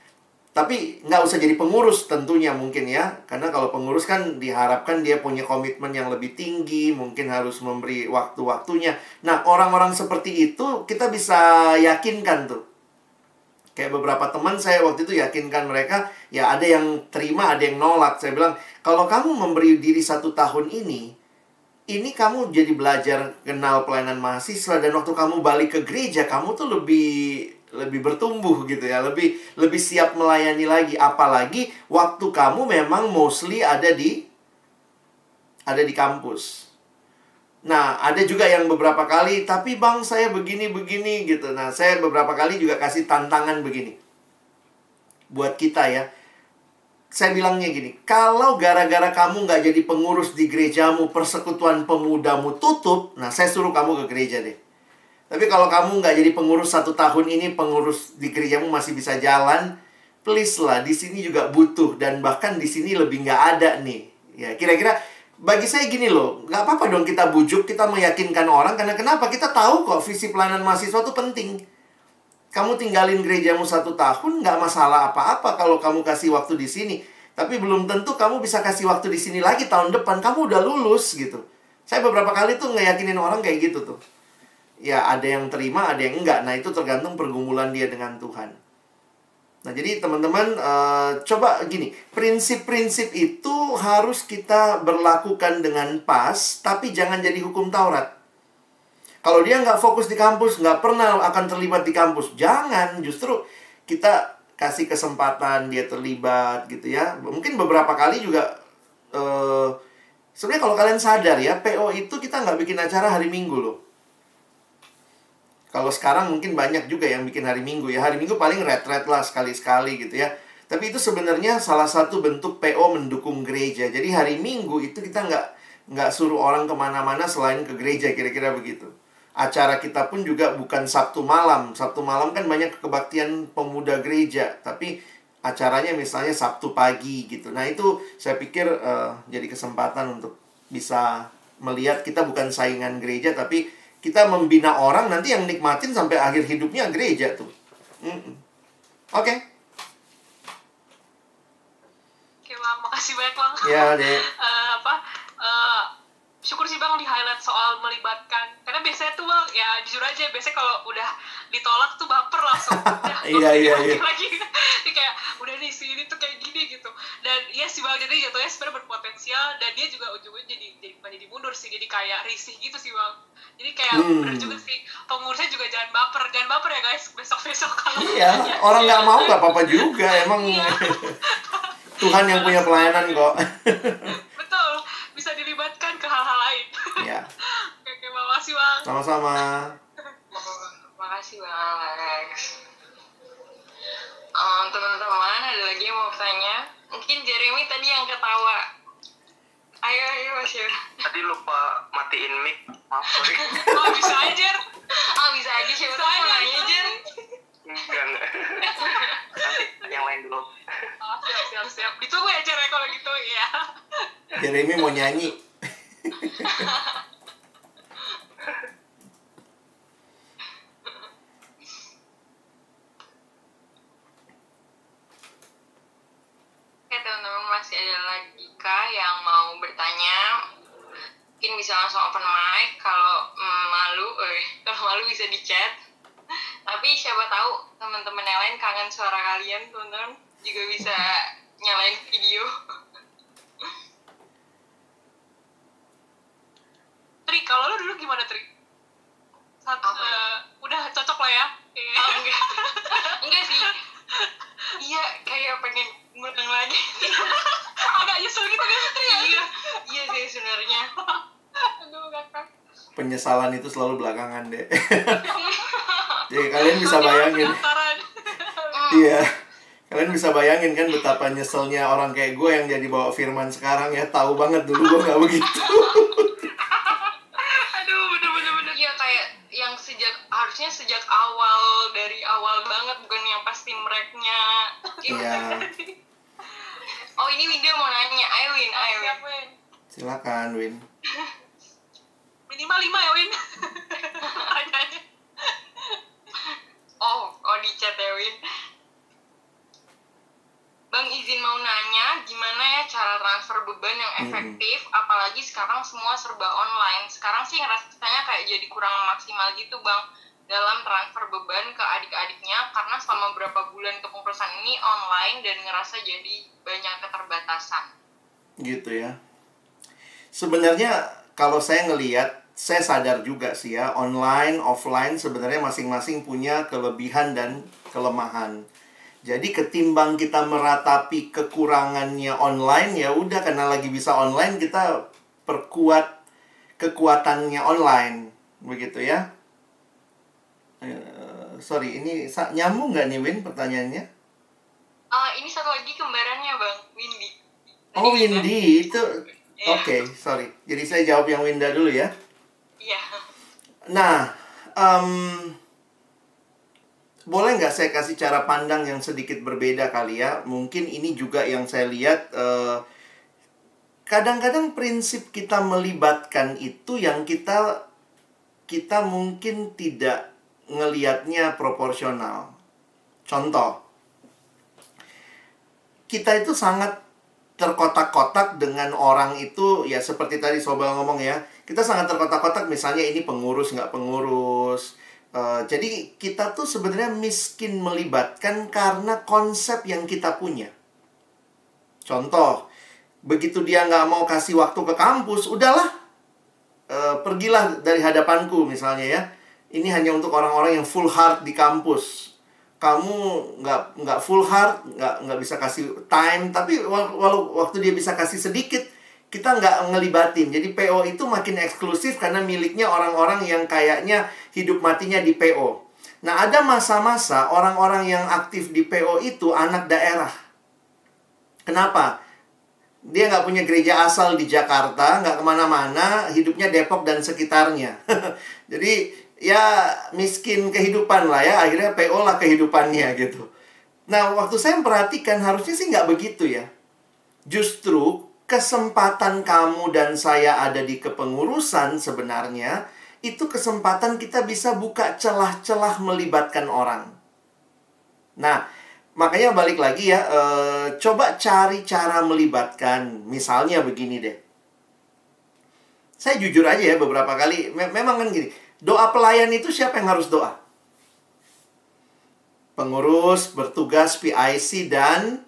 Tapi nggak usah jadi pengurus tentunya mungkin ya. Karena kalau pengurus kan diharapkan dia punya komitmen yang lebih tinggi. Mungkin harus memberi waktu-waktunya. Nah, orang-orang seperti itu kita bisa yakinkan tuh. Kayak beberapa teman saya waktu itu yakinkan mereka. Ya ada yang terima, ada yang nolak. Saya bilang, kalau kamu memberi diri satu tahun ini, ini kamu jadi belajar kenal pelayanan mahasiswa. Dan waktu kamu balik ke gereja, kamu tuh lebih... lebih bertumbuh gitu ya, lebih lebih siap melayani lagi. Apalagi waktu kamu memang mostly ada di ada di kampus. Nah, ada juga yang beberapa kali, tapi bang saya begini-begini gitu. Nah, saya beberapa kali juga kasih tantangan begini buat kita ya. Saya bilangnya gini, kalau gara-gara kamu nggak jadi pengurus di gerejamu, persekutuan pemudamu tutup, nah saya suruh kamu ke gereja deh. Tapi kalau kamu nggak jadi pengurus satu tahun ini, pengurus di gerejamu masih bisa jalan, please lah, di sini juga butuh. Dan bahkan di sini lebih nggak ada nih. Ya, kira-kira bagi saya gini loh, nggak apa-apa dong kita bujuk, kita meyakinkan orang. Karena kenapa? Kita tahu kok visi pelayanan mahasiswa itu penting. Kamu tinggalin gerejamu satu tahun, nggak masalah apa-apa kalau kamu kasih waktu di sini. Tapi belum tentu kamu bisa kasih waktu di sini lagi tahun depan. Kamu udah lulus gitu. Saya beberapa kali tuh ngeyakinin orang kayak gitu tuh. Ya ada yang terima, ada yang enggak. Nah itu tergantung pergumulan dia dengan Tuhan. Nah jadi teman-teman uh, coba gini, prinsip-prinsip itu harus kita berlakukan dengan pas, tapi jangan jadi hukum Taurat. Kalau dia nggak fokus di kampus, nggak pernah akan terlibat di kampus, jangan. Justru kita kasih kesempatan dia terlibat gitu ya. Mungkin beberapa kali juga uh, sebenarnya kalau kalian sadar ya, P O itu kita nggak bikin acara hari Minggu loh. Kalau sekarang mungkin banyak juga yang bikin hari Minggu ya. Hari Minggu paling retret lah sekali-sekali gitu ya. Tapi itu sebenarnya salah satu bentuk P O mendukung gereja. Jadi hari Minggu itu kita nggak nggak suruh orang kemana-mana selain ke gereja, kira-kira begitu. acara kita pun juga bukan Sabtu malam. Sabtu malam kan banyak kebaktian pemuda gereja, tapi acaranya misalnya Sabtu pagi gitu. Nah itu saya pikir uh, jadi kesempatan untuk bisa melihat kita bukan saingan gereja, tapi kita membina orang nanti yang nikmatin sampai akhir hidupnya gereja tuh. Mm-mm. Oke. Okay. Oke Bang, makasih banyak Bang. Ya deh. uh, apa? Uh, syukur sih Bang di highlight soal melibatkan. Karena biasanya tuh Bang, ya jujur aja, biasanya kalau udah ditolak tuh baper langsung. Udah, iya iya iya. Lagi kayak udah nih si ini tuh kayak gini gitu. Dan iya sih Bang, jadi jatuhnya sebenarnya berpotensial dan dia juga ujungnya jadi jadi bukan jadi mundur sih, jadi kayak risih gitu sih Bang. Jadi kayak Hmm. bener juga sih, pengurusnya juga jangan baper, jangan baper ya guys, besok-besok kalau Iya, orang nggak mau nggak apa-apa juga, emang Iya. Tuhan yang punya pelayanan kok. Betul, bisa dilibatkan ke hal-hal lain. Ya, Oke, oke, makasih Bang. sama-sama. Makasih Bang Alex. Um, teman-teman, ada lagi yang mau bertanya? Mungkin Jeremy tadi yang ketawa. Ayo, ayo Mas Yur. Tadi lupa matiin mic. Maaf, sorry. Oh, bisa aja. Ah, bisa aja siapa tahu mau nanya Jer. Enggak, enggak. Nanti yang lain dulu. Oh, siap, siap, siap. Ditunggu ya, Cer, kalau gitu ya. Jeremy mau nyanyi. Oke teman-teman, masih ada lagi kah yang mau bertanya? Mungkin bisa langsung open mic. Kalau mm, malu, eh, kalau malu bisa di chat. Tapi siapa tahu teman-teman yang lain kangen suara kalian, teman-teman juga bisa nyalain video. Tri, kalau lo dulu gimana, Tri? Saat, Apa? uh, udah cocok lah ya? Oh, enggak. Enggak sih. Iya, kayak pengen ngulang lagi. Agak nyesel gitu kan, Tri? Ya? Iya, iya sih sebenarnya. Aduh, kakak. Penyesalan itu selalu belakangan deh. Jadi kalian bisa bayangin. Pendaftaran. Iya. Kalian bisa bayangin kan betapa nyeselnya orang kayak gue yang jadi bawa firman sekarang ya. Tahu banget dulu gue nggak begitu. Aduh, bener-bener. bener. Iya, kayak yang sejak harusnya sejak awal, dari awal banget, bukan yang pasti mereknya. Iya. Oh, ini Winda mau nanya. Ayo Win, ayo Win. Siap, Win. Silakan, Win. Minimal lima ya, Win. Pertanyaannya. Oh, oh di chat ya Win. Bang izin mau nanya, gimana ya cara transfer beban yang efektif, mm-hmm. apalagi sekarang semua serba online. Sekarang sih rasanya kayak jadi kurang maksimal gitu Bang, dalam transfer beban ke adik-adiknya, karena selama beberapa bulan kepengurusan ini online dan ngerasa jadi banyak keterbatasan. Gitu ya. Sebenarnya kalau saya ngelihat, saya sadar juga sih ya, online, offline sebenarnya masing-masing punya kelebihan dan kelemahan. Jadi ketimbang kita meratapi kekurangannya online, ya udah karena lagi bisa online kita perkuat kekuatannya online, begitu ya. Uh, sorry, ini nyambung nggak nih Win pertanyaannya? Uh, ini satu lagi kembarannya Bang, Windy. Tadi oh Windy itu, oke okay, sorry. Jadi saya jawab yang Winda dulu ya. Iya. Nah, um, boleh nggak saya kasih cara pandang yang sedikit berbeda kali ya? Mungkin ini juga yang saya lihat uh, kadang-kadang prinsip kita melibatkan itu yang kita kita mungkin tidak ngelihatnya proporsional. Contoh, kita itu sangat terkotak-kotak dengan orang itu, ya seperti tadi Sobel ngomong ya, kita sangat terkotak-kotak misalnya ini pengurus nggak pengurus. Uh, jadi kita tuh sebenarnya miskin melibatkan karena konsep yang kita punya. Contoh, begitu dia nggak mau kasih waktu ke kampus, udahlah, uh, pergilah dari hadapanku misalnya ya. Ini hanya untuk orang-orang yang full heart di kampus. Kamu nggak nggak full heart, nggak nggak bisa kasih time, tapi walau waktu dia bisa kasih sedikit, kita nggak ngelibatin. Jadi P O itu makin eksklusif karena miliknya orang-orang yang kayaknya hidup matinya di P O. Nah, ada masa-masa orang-orang yang aktif di P O itu anak daerah. Kenapa? Dia nggak punya gereja asal di Jakarta, nggak kemana-mana, hidupnya Depok dan sekitarnya. Jadi ya miskin kehidupan lah ya, akhirnya P O lah kehidupannya gitu. Nah, waktu saya memperhatikan harusnya sih nggak begitu ya. Justru kesempatan kamu dan saya ada di kepengurusan sebenarnya, itu kesempatan kita bisa buka celah-celah melibatkan orang. Nah, makanya balik lagi ya, e, coba cari cara melibatkan. Misalnya begini deh. Saya jujur aja ya, beberapa kali, me memang kan gini, doa pelayan itu siapa yang harus doa? Pengurus, bertugas, P I C, dan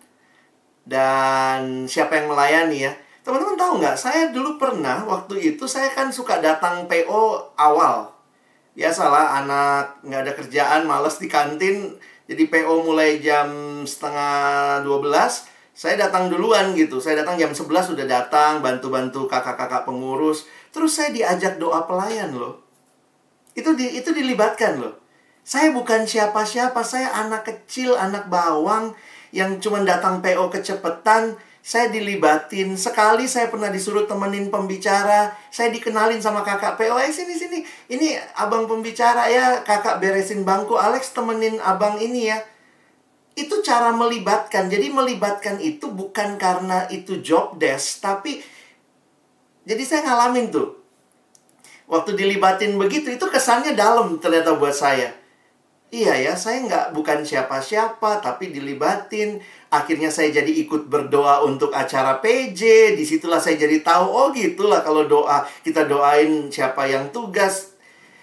dan siapa yang melayani ya. Teman-teman tahu nggak, saya dulu pernah, waktu itu saya kan suka datang P O awal. Biasalah, anak nggak ada kerjaan, males di kantin. Jadi P O mulai jam setengah dua belas, saya datang duluan gitu. Saya datang jam sebelas sudah datang, bantu-bantu kakak-kakak pengurus. Terus saya diajak doa pelayan loh. Itu di, itu dilibatkan loh. Saya bukan siapa-siapa, saya anak kecil, anak bawang yang cuma datang P O kecepetan. Saya dilibatin. Sekali saya pernah disuruh temenin pembicara. Saya dikenalin sama kakak P O. Eh sini sini. Ini abang pembicara ya. Kakak beresin bangku. Alex temenin abang ini ya. Itu cara melibatkan. Jadi melibatkan itu bukan karena itu job desk. Tapi jadi saya ngalamin tuh. Waktu dilibatin begitu, itu kesannya dalam ternyata buat saya. Iya ya, saya nggak bukan siapa-siapa, tapi dilibatin. Akhirnya saya jadi ikut berdoa untuk acara P J. Disitulah saya jadi tahu, oh gitulah kalau doa. Kita doain siapa yang tugas.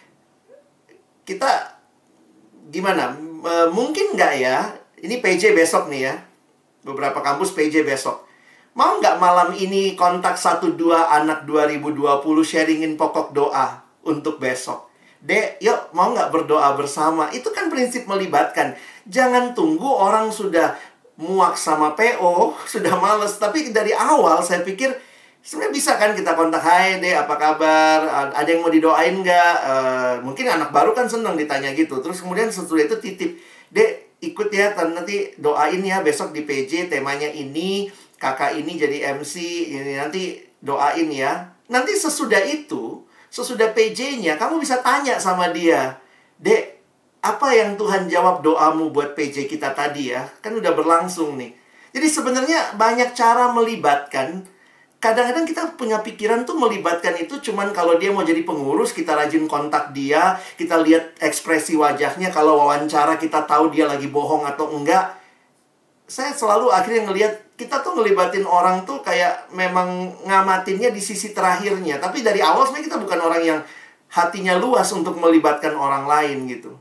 Kita, gimana? E, mungkin nggak ya? Ini P J besok nih ya. Beberapa kampus P J besok. Mau nggak malam ini kontak satu dua anak dua ribu dua puluh sharingin pokok doa untuk besok? Dek, yuk mau nggak berdoa bersama? Itu kan prinsip melibatkan. Jangan tunggu orang sudah muak sama P O, sudah males. Tapi dari awal saya pikir sebenarnya bisa kan kita kontak. Hai Dek, apa kabar? Ada yang mau didoain nggak? Uh, mungkin anak baru kan seneng ditanya gitu. Terus kemudian setelah itu titip, Dek ikut ya, nanti doain ya besok di P J temanya ini. Kakak ini jadi M C, ini nanti doain ya. Nanti sesudah itu, sesudah P J-nya, kamu bisa tanya sama dia, Dek, apa yang Tuhan jawab doamu buat P J kita tadi ya? Kan udah berlangsung nih. Jadi sebenarnya banyak cara melibatkan. Kadang-kadang kita punya pikiran tuh melibatkan itu cuman kalau dia mau jadi pengurus, kita rajin kontak dia, kita lihat ekspresi wajahnya, kalau wawancara kita tahu dia lagi bohong atau enggak. Saya selalu akhirnya ngelihat kita tuh ngelibatin orang tuh kayak memang ngamatinnya di sisi terakhirnya. Tapi dari awal sebenarnya kita bukan orang yang hatinya luas untuk melibatkan orang lain gitu.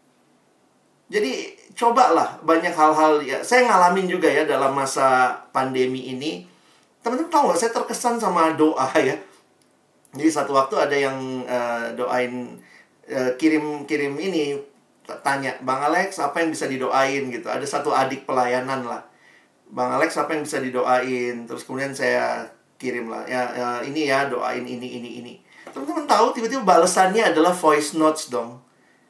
Jadi cobalah banyak hal-hal ya. Saya ngalamin juga ya dalam masa pandemi ini. Teman-teman tahu nggak, saya terkesan sama doa ya. Jadi satu waktu ada yang uh, doain uh, kirim-kirim ini, tanya, Bang Alex apa yang bisa didoain gitu. Ada satu adik pelayanan lah, Bang Alex apa yang bisa didoain. Terus kemudian saya kirim lah, ya, ya ini ya doain ini ini ini. Teman-teman tahu tiba-tiba balasannya adalah voice notes dong.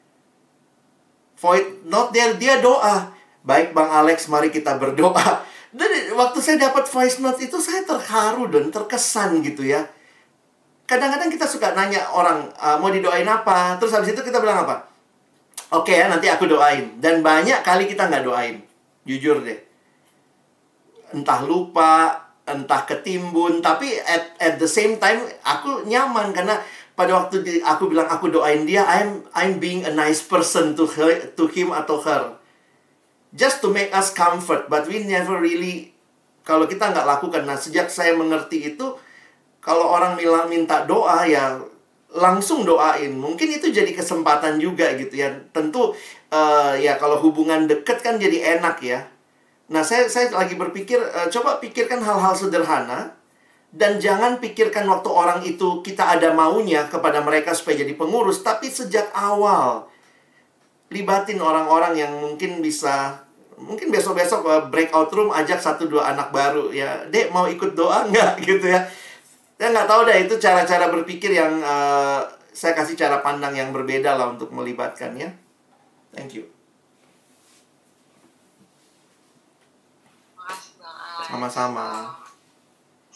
Voice note dia dia doa. Baik Bang Alex, mari kita berdoa. Dan waktu saya dapat voice note itu saya terharu dan terkesan gitu ya. Kadang-kadang kita suka nanya orang uh, mau didoain apa. Terus habis itu kita bilang apa? Oke ya, nanti aku doain. Dan banyak kali kita nggak doain. Jujur deh. Entah lupa, entah ketimbun. Tapi at, at the same time, aku nyaman. Karena pada waktu di, aku bilang aku doain dia, I'm, I'm being a nice person to, her, to him atau her. Just to make us comfort. But we never really, kalau kita nggak lakukan. Nah, sejak saya mengerti itu, kalau orang bilang minta doa, ya langsung doain. Mungkin itu jadi kesempatan juga gitu ya. Tentu uh, ya kalau hubungan deket kan jadi enak ya. Nah saya saya lagi berpikir uh, coba pikirkan hal-hal sederhana. Dan jangan pikirkan waktu orang itu kita ada maunya kepada mereka supaya jadi pengurus. Tapi sejak awal libatin orang-orang yang mungkin bisa. Mungkin besok-besok uh, breakout room ajak satu dua anak baru ya. Dek mau ikut doa nggak gitu ya. Saya nggak tahu deh, itu cara-cara berpikir yang uh, saya kasih cara pandang yang berbeda lah untuk melibatkannya. Thank you. Makasih Bang Alex. Sama-sama.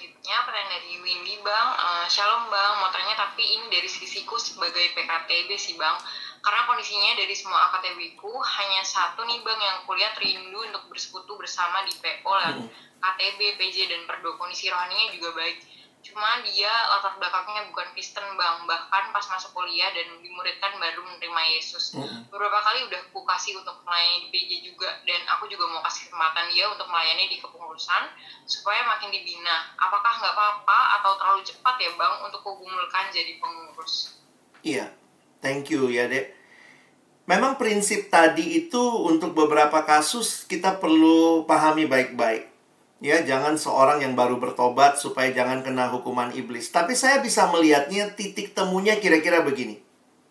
Selanjutnya pertanyaan dari Windy Bang. Uh, Shalom Bang, mau tanya tapi ini dari sisiku sebagai P K T B sih Bang. Karena kondisinya dari semua A K T B ku hanya satu nih Bang yang kuliah rindu untuk bersekutu bersama di P O dan K T B, P J, dan Perdo. Kondisi rohaninya juga baik. Cuma dia latar belakangnya bukan Kristen Bang. Bahkan pas masuk kuliah dan dimuridkan baru menerima Yesus. Mm-hmm. Beberapa kali udah aku kasih untuk melayani di P J juga. Dan aku juga mau kasih kesempatan dia untuk melayani di kepengurusan supaya makin dibina. Apakah nggak apa-apa atau terlalu cepat ya Bang untuk kugumulkan jadi pengurus? Iya, thank you ya Dek. Memang prinsip tadi itu untuk beberapa kasus kita perlu pahami baik-baik. Ya, jangan seorang yang baru bertobat supaya jangan kena hukuman iblis. Tapi saya bisa melihatnya titik temunya kira-kira begini.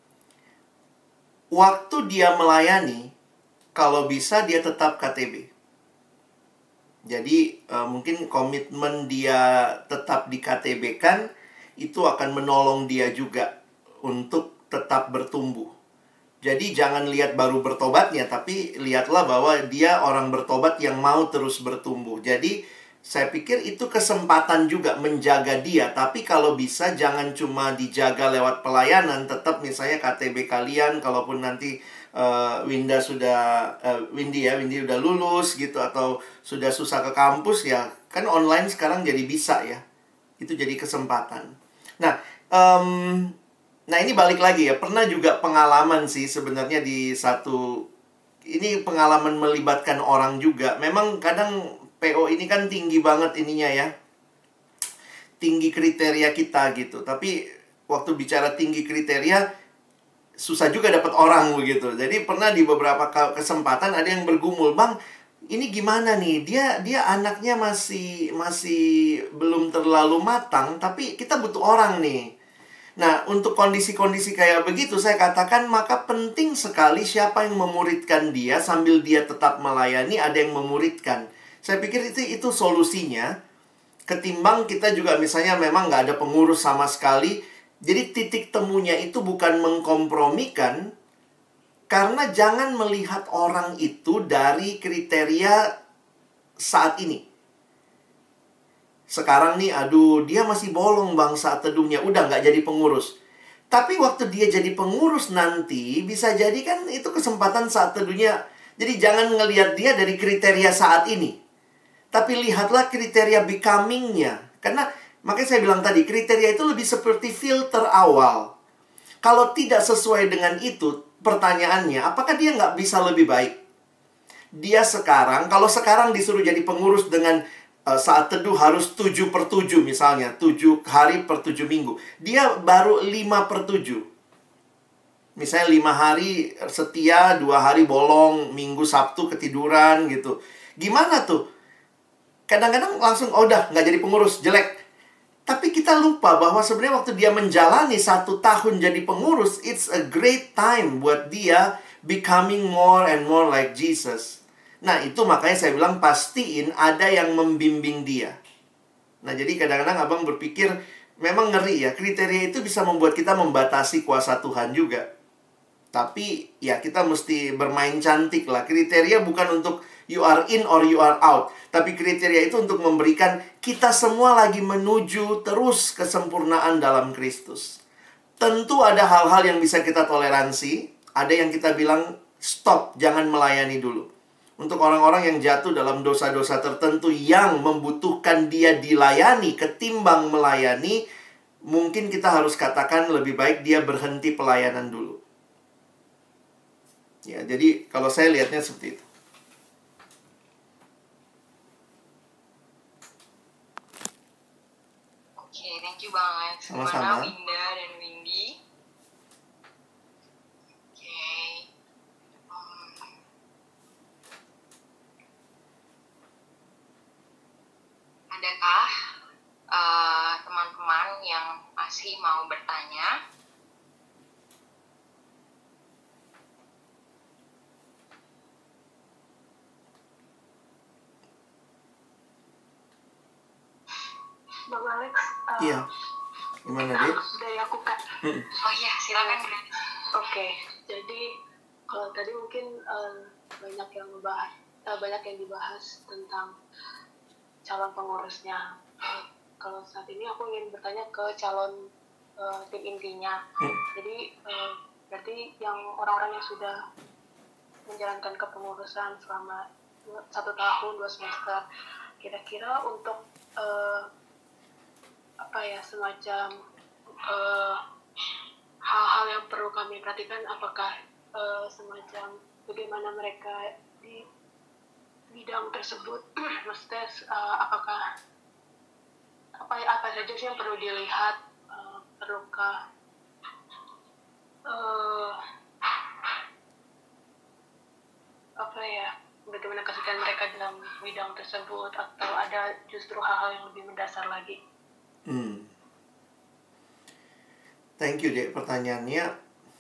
Waktu dia melayani, kalau bisa dia tetap K T B. Jadi uh, mungkin komitmen dia tetap di K T B kan, itu akan menolong dia juga untuk tetap bertumbuh. Jadi jangan lihat baru bertobatnya, tapi lihatlah bahwa dia orang bertobat yang mau terus bertumbuh. Jadi saya pikir itu kesempatan juga menjaga dia. Tapi kalau bisa jangan cuma dijaga lewat pelayanan, tetap misalnya K T B kalian, kalaupun nanti uh, Winda sudah, uh, Windy ya, Windy udah lulus gitu, atau sudah susah ke kampus ya, kan online sekarang jadi bisa ya. Itu jadi kesempatan. Nah, um, Nah ini balik lagi ya, pernah juga pengalaman sih sebenarnya di satu, ini pengalaman melibatkan orang juga. Memang kadang P O ini kan tinggi banget ininya ya, tinggi kriteria kita gitu. Tapi waktu bicara tinggi kriteria, susah juga dapat orang begitu. Jadi pernah di beberapa kesempatan ada yang bergumul, Bang, ini gimana nih? Dia dia anaknya masih masih belum terlalu matang, tapi kita butuh orang nih. Nah, untuk kondisi-kondisi kayak begitu, saya katakan maka penting sekali siapa yang memuridkan dia sambil dia tetap melayani, ada yang memuridkan. Saya pikir itu itu solusinya. Ketimbang kita juga misalnya memang nggak ada pengurus sama sekali. Jadi titik temunya itu bukan mengkompromikan, karena jangan melihat orang itu dari kriteria saat ini. Sekarang nih, aduh, dia masih bolong Bang saat teduhnya. Udah nggak jadi pengurus. Tapi waktu dia jadi pengurus nanti, bisa jadi kan itu kesempatan saat teduhnya. Jadi jangan ngelihat dia dari kriteria saat ini. Tapi lihatlah kriteria becoming-nya. Karena, makanya saya bilang tadi, kriteria itu lebih seperti filter awal. Kalau tidak sesuai dengan itu, pertanyaannya, apakah dia nggak bisa lebih baik? Dia sekarang, kalau sekarang disuruh jadi pengurus dengan saat teduh harus tujuh per tujuh misalnya, tujuh hari per tujuh minggu. Dia baru lima per tujuh. Misalnya lima hari setia, dua hari bolong, Minggu, Sabtu ketiduran gitu. Gimana tuh? Kadang-kadang langsung, oh udah, nggak jadi pengurus, jelek. Tapi kita lupa bahwa sebenarnya waktu dia menjalani satu tahun jadi pengurus, it's a great time buat dia becoming more and more like Jesus. Nah, itu makanya saya bilang pastiin ada yang membimbing dia. Nah, jadi kadang-kadang abang berpikir, memang ngeri ya, kriteria itu bisa membuat kita membatasi kuasa Tuhan juga. Tapi, ya kita mesti bermain cantik lah. Kriteria bukan untuk you are in or you are out. Tapi kriteria itu untuk memberikan kita semua lagi menuju terus kesempurnaan dalam Kristus. Tentu ada hal-hal yang bisa kita toleransi. Ada yang kita bilang, stop, jangan melayani dulu. Untuk orang-orang yang jatuh dalam dosa-dosa tertentu yang membutuhkan dia dilayani ketimbang melayani, mungkin kita harus katakan lebih baik dia berhenti pelayanan dulu. Ya, jadi kalau saya lihatnya seperti itu. Oke, thank you banget. Sama-sama. Winda dan Windy. Adakah uh, teman-teman yang masih mau bertanya? Bang Alex, uh, Iya. Gimana, Dek? Dari aku, Kak. Hmm. Oh iya, silakan. Oke, okay. Jadi kalau tadi mungkin uh, banyak yang membahas, uh, banyak yang dibahas tentang calon pengurusnya. Uh, kalau ini aku ingin bertanya ke calon uh, tim intinya. Hmm. Jadi uh, berarti yang orang-orang yang sudah menjalankan kepengurusan selama dua, satu tahun, dua semester, kira-kira untuk uh, apa ya, semacam uh, hal-hal yang perlu kami perhatikan, apakah uh, semacam bagaimana mereka di bidang tersebut, maksudnya uh, apakah apa apa saja sih yang perlu dilihat, uh, perlukah uh, apa ya, bagaimana kesetiaan mereka dalam bidang tersebut, atau ada justru hal-hal yang lebih mendasar lagi? Hmm. Thank you, Dek, pertanyaannya.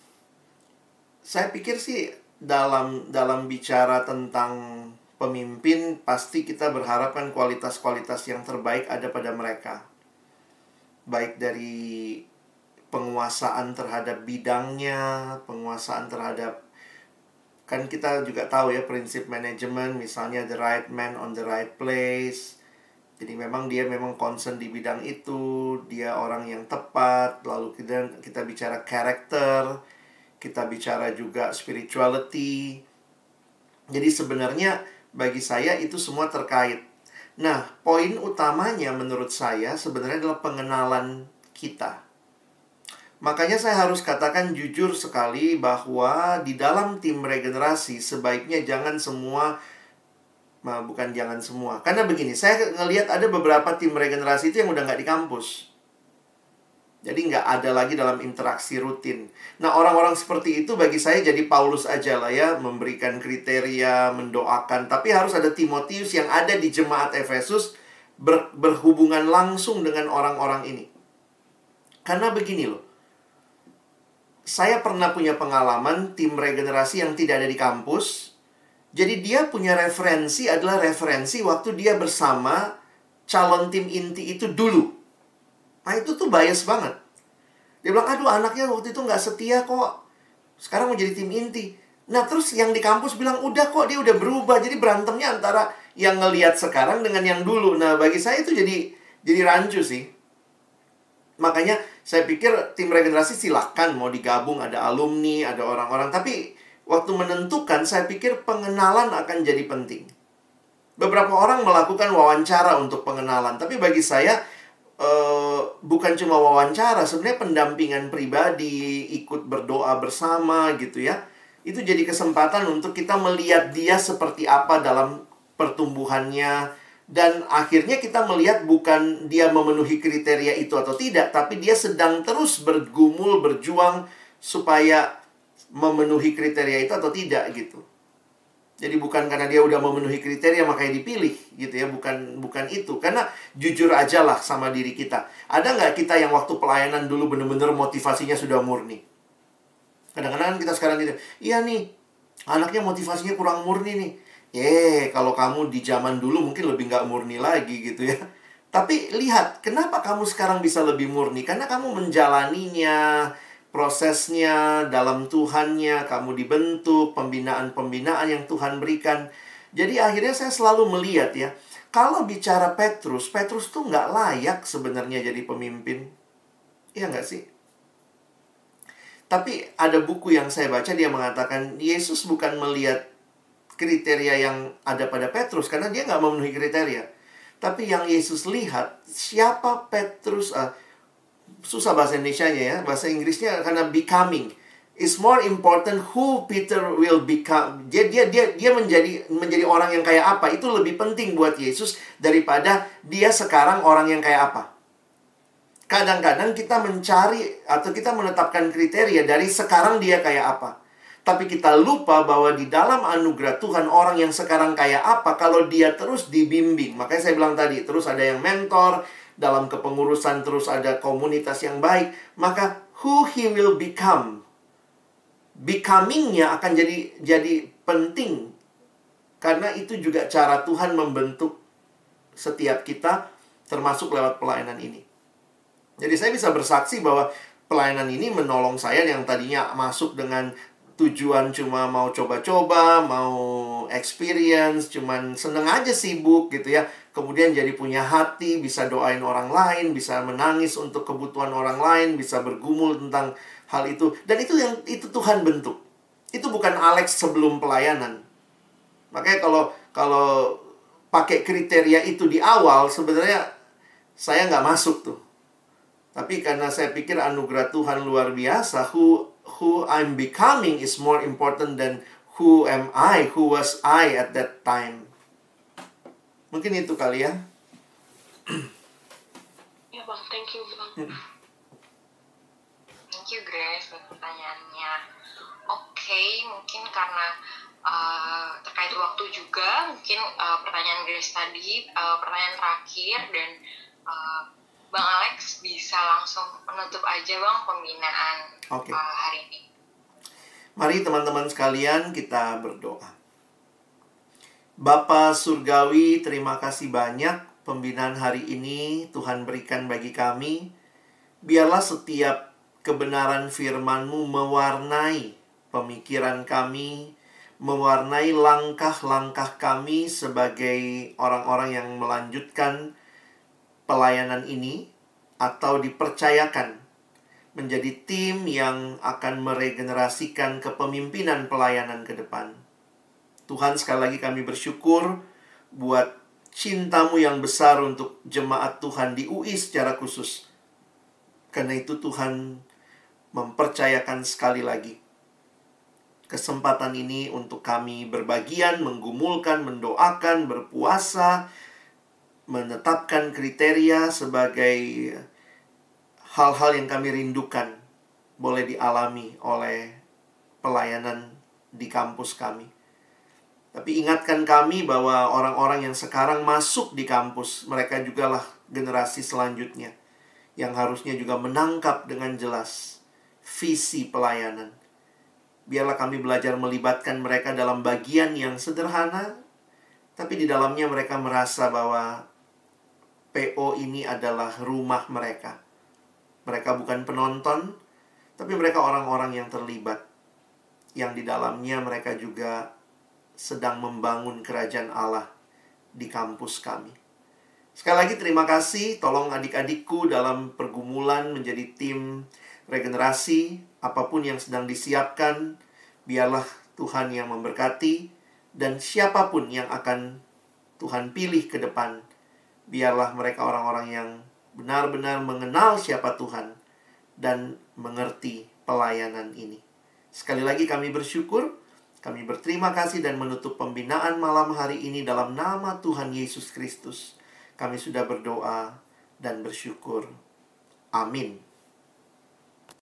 Saya pikir sih dalam dalam bicara tentang pemimpin, pasti kita berharapkan kualitas-kualitas yang terbaik ada pada mereka. Baik dari penguasaan terhadap bidangnya, penguasaan terhadap, kan kita juga tahu ya prinsip manajemen, misalnya the right man on the right place. Jadi memang dia memang concern di bidang itu, dia orang yang tepat. Lalu kita, kita bicara karakter, kita bicara juga spirituality. Jadi sebenarnya bagi saya itu semua terkait. Nah, poin utamanya menurut saya sebenarnya adalah pengenalan kita. Makanya saya harus katakan jujur sekali bahwa di dalam tim regenerasi sebaiknya jangan semua, nah, bukan jangan semua. Karena begini, saya ngelihat ada beberapa tim regenerasi itu yang udah nggak di kampus. Jadi nggak ada lagi dalam interaksi rutin. Nah, orang-orang seperti itu bagi saya jadi Paulus aja lah ya, memberikan kriteria, mendoakan. Tapi harus ada Timotius yang ada di jemaat Efesus ber, berhubungan langsung dengan orang-orang ini. Karena begini loh, saya pernah punya pengalaman tim regenerasi yang tidak ada di kampus. Jadi dia punya referensi adalah referensi waktu dia bersama calon tim inti itu dulu. Nah itu tuh bias banget. Dia bilang, aduh anaknya waktu itu nggak setia kok, sekarang mau jadi tim inti. Nah terus yang di kampus bilang, udah kok dia udah berubah. Jadi berantemnya antara yang ngelihat sekarang dengan yang dulu. Nah bagi saya itu jadi jadi rancu sih. Makanya saya pikir tim regenerasi silakan mau digabung, ada alumni, ada orang-orang. Tapi waktu menentukan saya pikir pengenalan akan jadi penting. Beberapa orang melakukan wawancara untuk pengenalan. Tapi bagi saya Uh, bukan cuma wawancara, sebenarnya pendampingan pribadi, ikut berdoa bersama gitu ya. Itu jadi kesempatan untuk kita melihat dia seperti apa dalam pertumbuhannya. Dan akhirnya kita melihat bukan dia memenuhi kriteria itu atau tidak, tapi dia sedang terus bergumul, berjuang supaya memenuhi kriteria itu atau tidak gitu. Jadi bukan karena dia udah memenuhi kriteria makanya dipilih gitu ya, bukan bukan itu. Karena jujur aja lah sama diri kita. Ada nggak kita yang waktu pelayanan dulu bener-bener motivasinya sudah murni? Kadang-kadang kita sekarang gitu, iya nih, anaknya motivasinya kurang murni nih. Eh, kalau kamu di zaman dulu mungkin lebih nggak murni lagi gitu ya. Tapi lihat, kenapa kamu sekarang bisa lebih murni? Karena kamu menjalaninya, prosesnya, dalam Tuhannya, kamu dibentuk, pembinaan-pembinaan yang Tuhan berikan. Jadi akhirnya saya selalu melihat ya, kalau bicara Petrus, Petrus tuh nggak layak sebenarnya jadi pemimpin. Iya nggak sih? Tapi ada buku yang saya baca, dia mengatakan, Yesus bukan melihat kriteria yang ada pada Petrus, karena dia nggak memenuhi kriteria. Tapi yang Yesus lihat, siapa Petrus, uh, susah bahasa Indonesianya ya, bahasa Inggrisnya karena becoming. It's more important who Peter will become. Dia dia dia dia menjadi menjadi orang yang kayak apa, itu lebih penting buat Yesus daripada dia sekarang orang yang kayak apa. Kadang-kadang kita mencari atau kita menetapkan kriteria dari sekarang dia kayak apa. Tapi kita lupa bahwa di dalam anugerah Tuhan, orang yang sekarang kayak apa kalau dia terus dibimbing. Makanya saya bilang tadi, terus ada yang mentor, dalam kepengurusan terus ada komunitas yang baik, maka who he will become, becoming-nya akan jadi jadi penting. Karena itu juga cara Tuhan membentuk setiap kita, termasuk lewat pelayanan ini. Jadi saya bisa bersaksi bahwa pelayanan ini menolong saya yang tadinya masuk dengan tujuan cuma mau coba-coba, mau experience, cuman seneng aja sibuk gitu ya. Kemudian jadi punya hati, bisa doain orang lain, bisa menangis untuk kebutuhan orang lain, bisa bergumul tentang hal itu. Dan itu yang itu Tuhan bentuk. Itu bukan Alex sebelum pelayanan. Makanya kalau kalau pakai kriteria itu di awal, sebenarnya saya nggak masuk tuh. Tapi karena saya pikir anugerah Tuhan luar biasa, who who I'm becoming is more important than who am I, who was I at that time. Mungkin itu kali ya. Ya Bang, thank you Bang. Thank you Grace buat pertanyaannya. Oke, mungkin karena uh, terkait waktu juga, mungkin uh, pertanyaan Grace tadi, uh, pertanyaan terakhir, dan uh, Bang Alex bisa langsung menutup aja Bang pembinaan Oke. uh, hari ini. Mari teman-teman sekalian kita berdoa. Bapa Surgawi, terima kasih banyak pembinaan hari ini Tuhan berikan bagi kami. Biarlah setiap kebenaran firman-Mu mewarnai pemikiran kami, mewarnai langkah-langkah kami sebagai orang-orang yang melanjutkan pelayanan ini atau dipercayakan menjadi tim yang akan meregenerasikan kepemimpinan pelayanan ke depan. Tuhan, sekali lagi kami bersyukur buat cinta-Mu yang besar untuk jemaat Tuhan di U I secara khusus. Karena itu Tuhan mempercayakan sekali lagi kesempatan ini untuk kami berbagian, menggumulkan, mendoakan, berpuasa, menetapkan kriteria sebagai hal-hal yang kami rindukan boleh dialami oleh pelayanan di kampus kami. Tapi ingatkan kami bahwa orang-orang yang sekarang masuk di kampus, mereka jugalah generasi selanjutnya yang harusnya juga menangkap dengan jelas visi pelayanan. Biarlah kami belajar melibatkan mereka dalam bagian yang sederhana, tapi di dalamnya mereka merasa bahwa P O ini adalah rumah mereka. Mereka bukan penonton, tapi mereka orang-orang yang terlibat, yang di dalamnya mereka juga sedang membangun kerajaan Allah di kampus kami. Sekali lagi terima kasih. Tolong adik-adikku dalam pergumulan menjadi tim regenerasi, apapun yang sedang disiapkan, biarlah Tuhan yang memberkati. Dan siapapun yang akan Tuhan pilih ke depan, biarlah mereka orang-orang yang benar-benar mengenal siapa Tuhan dan mengerti pelayanan ini. Sekali lagi kami bersyukur, kami berterima kasih dan menutup pembinaan malam hari ini dalam nama Tuhan Yesus Kristus. Kami sudah berdoa dan bersyukur. Amin.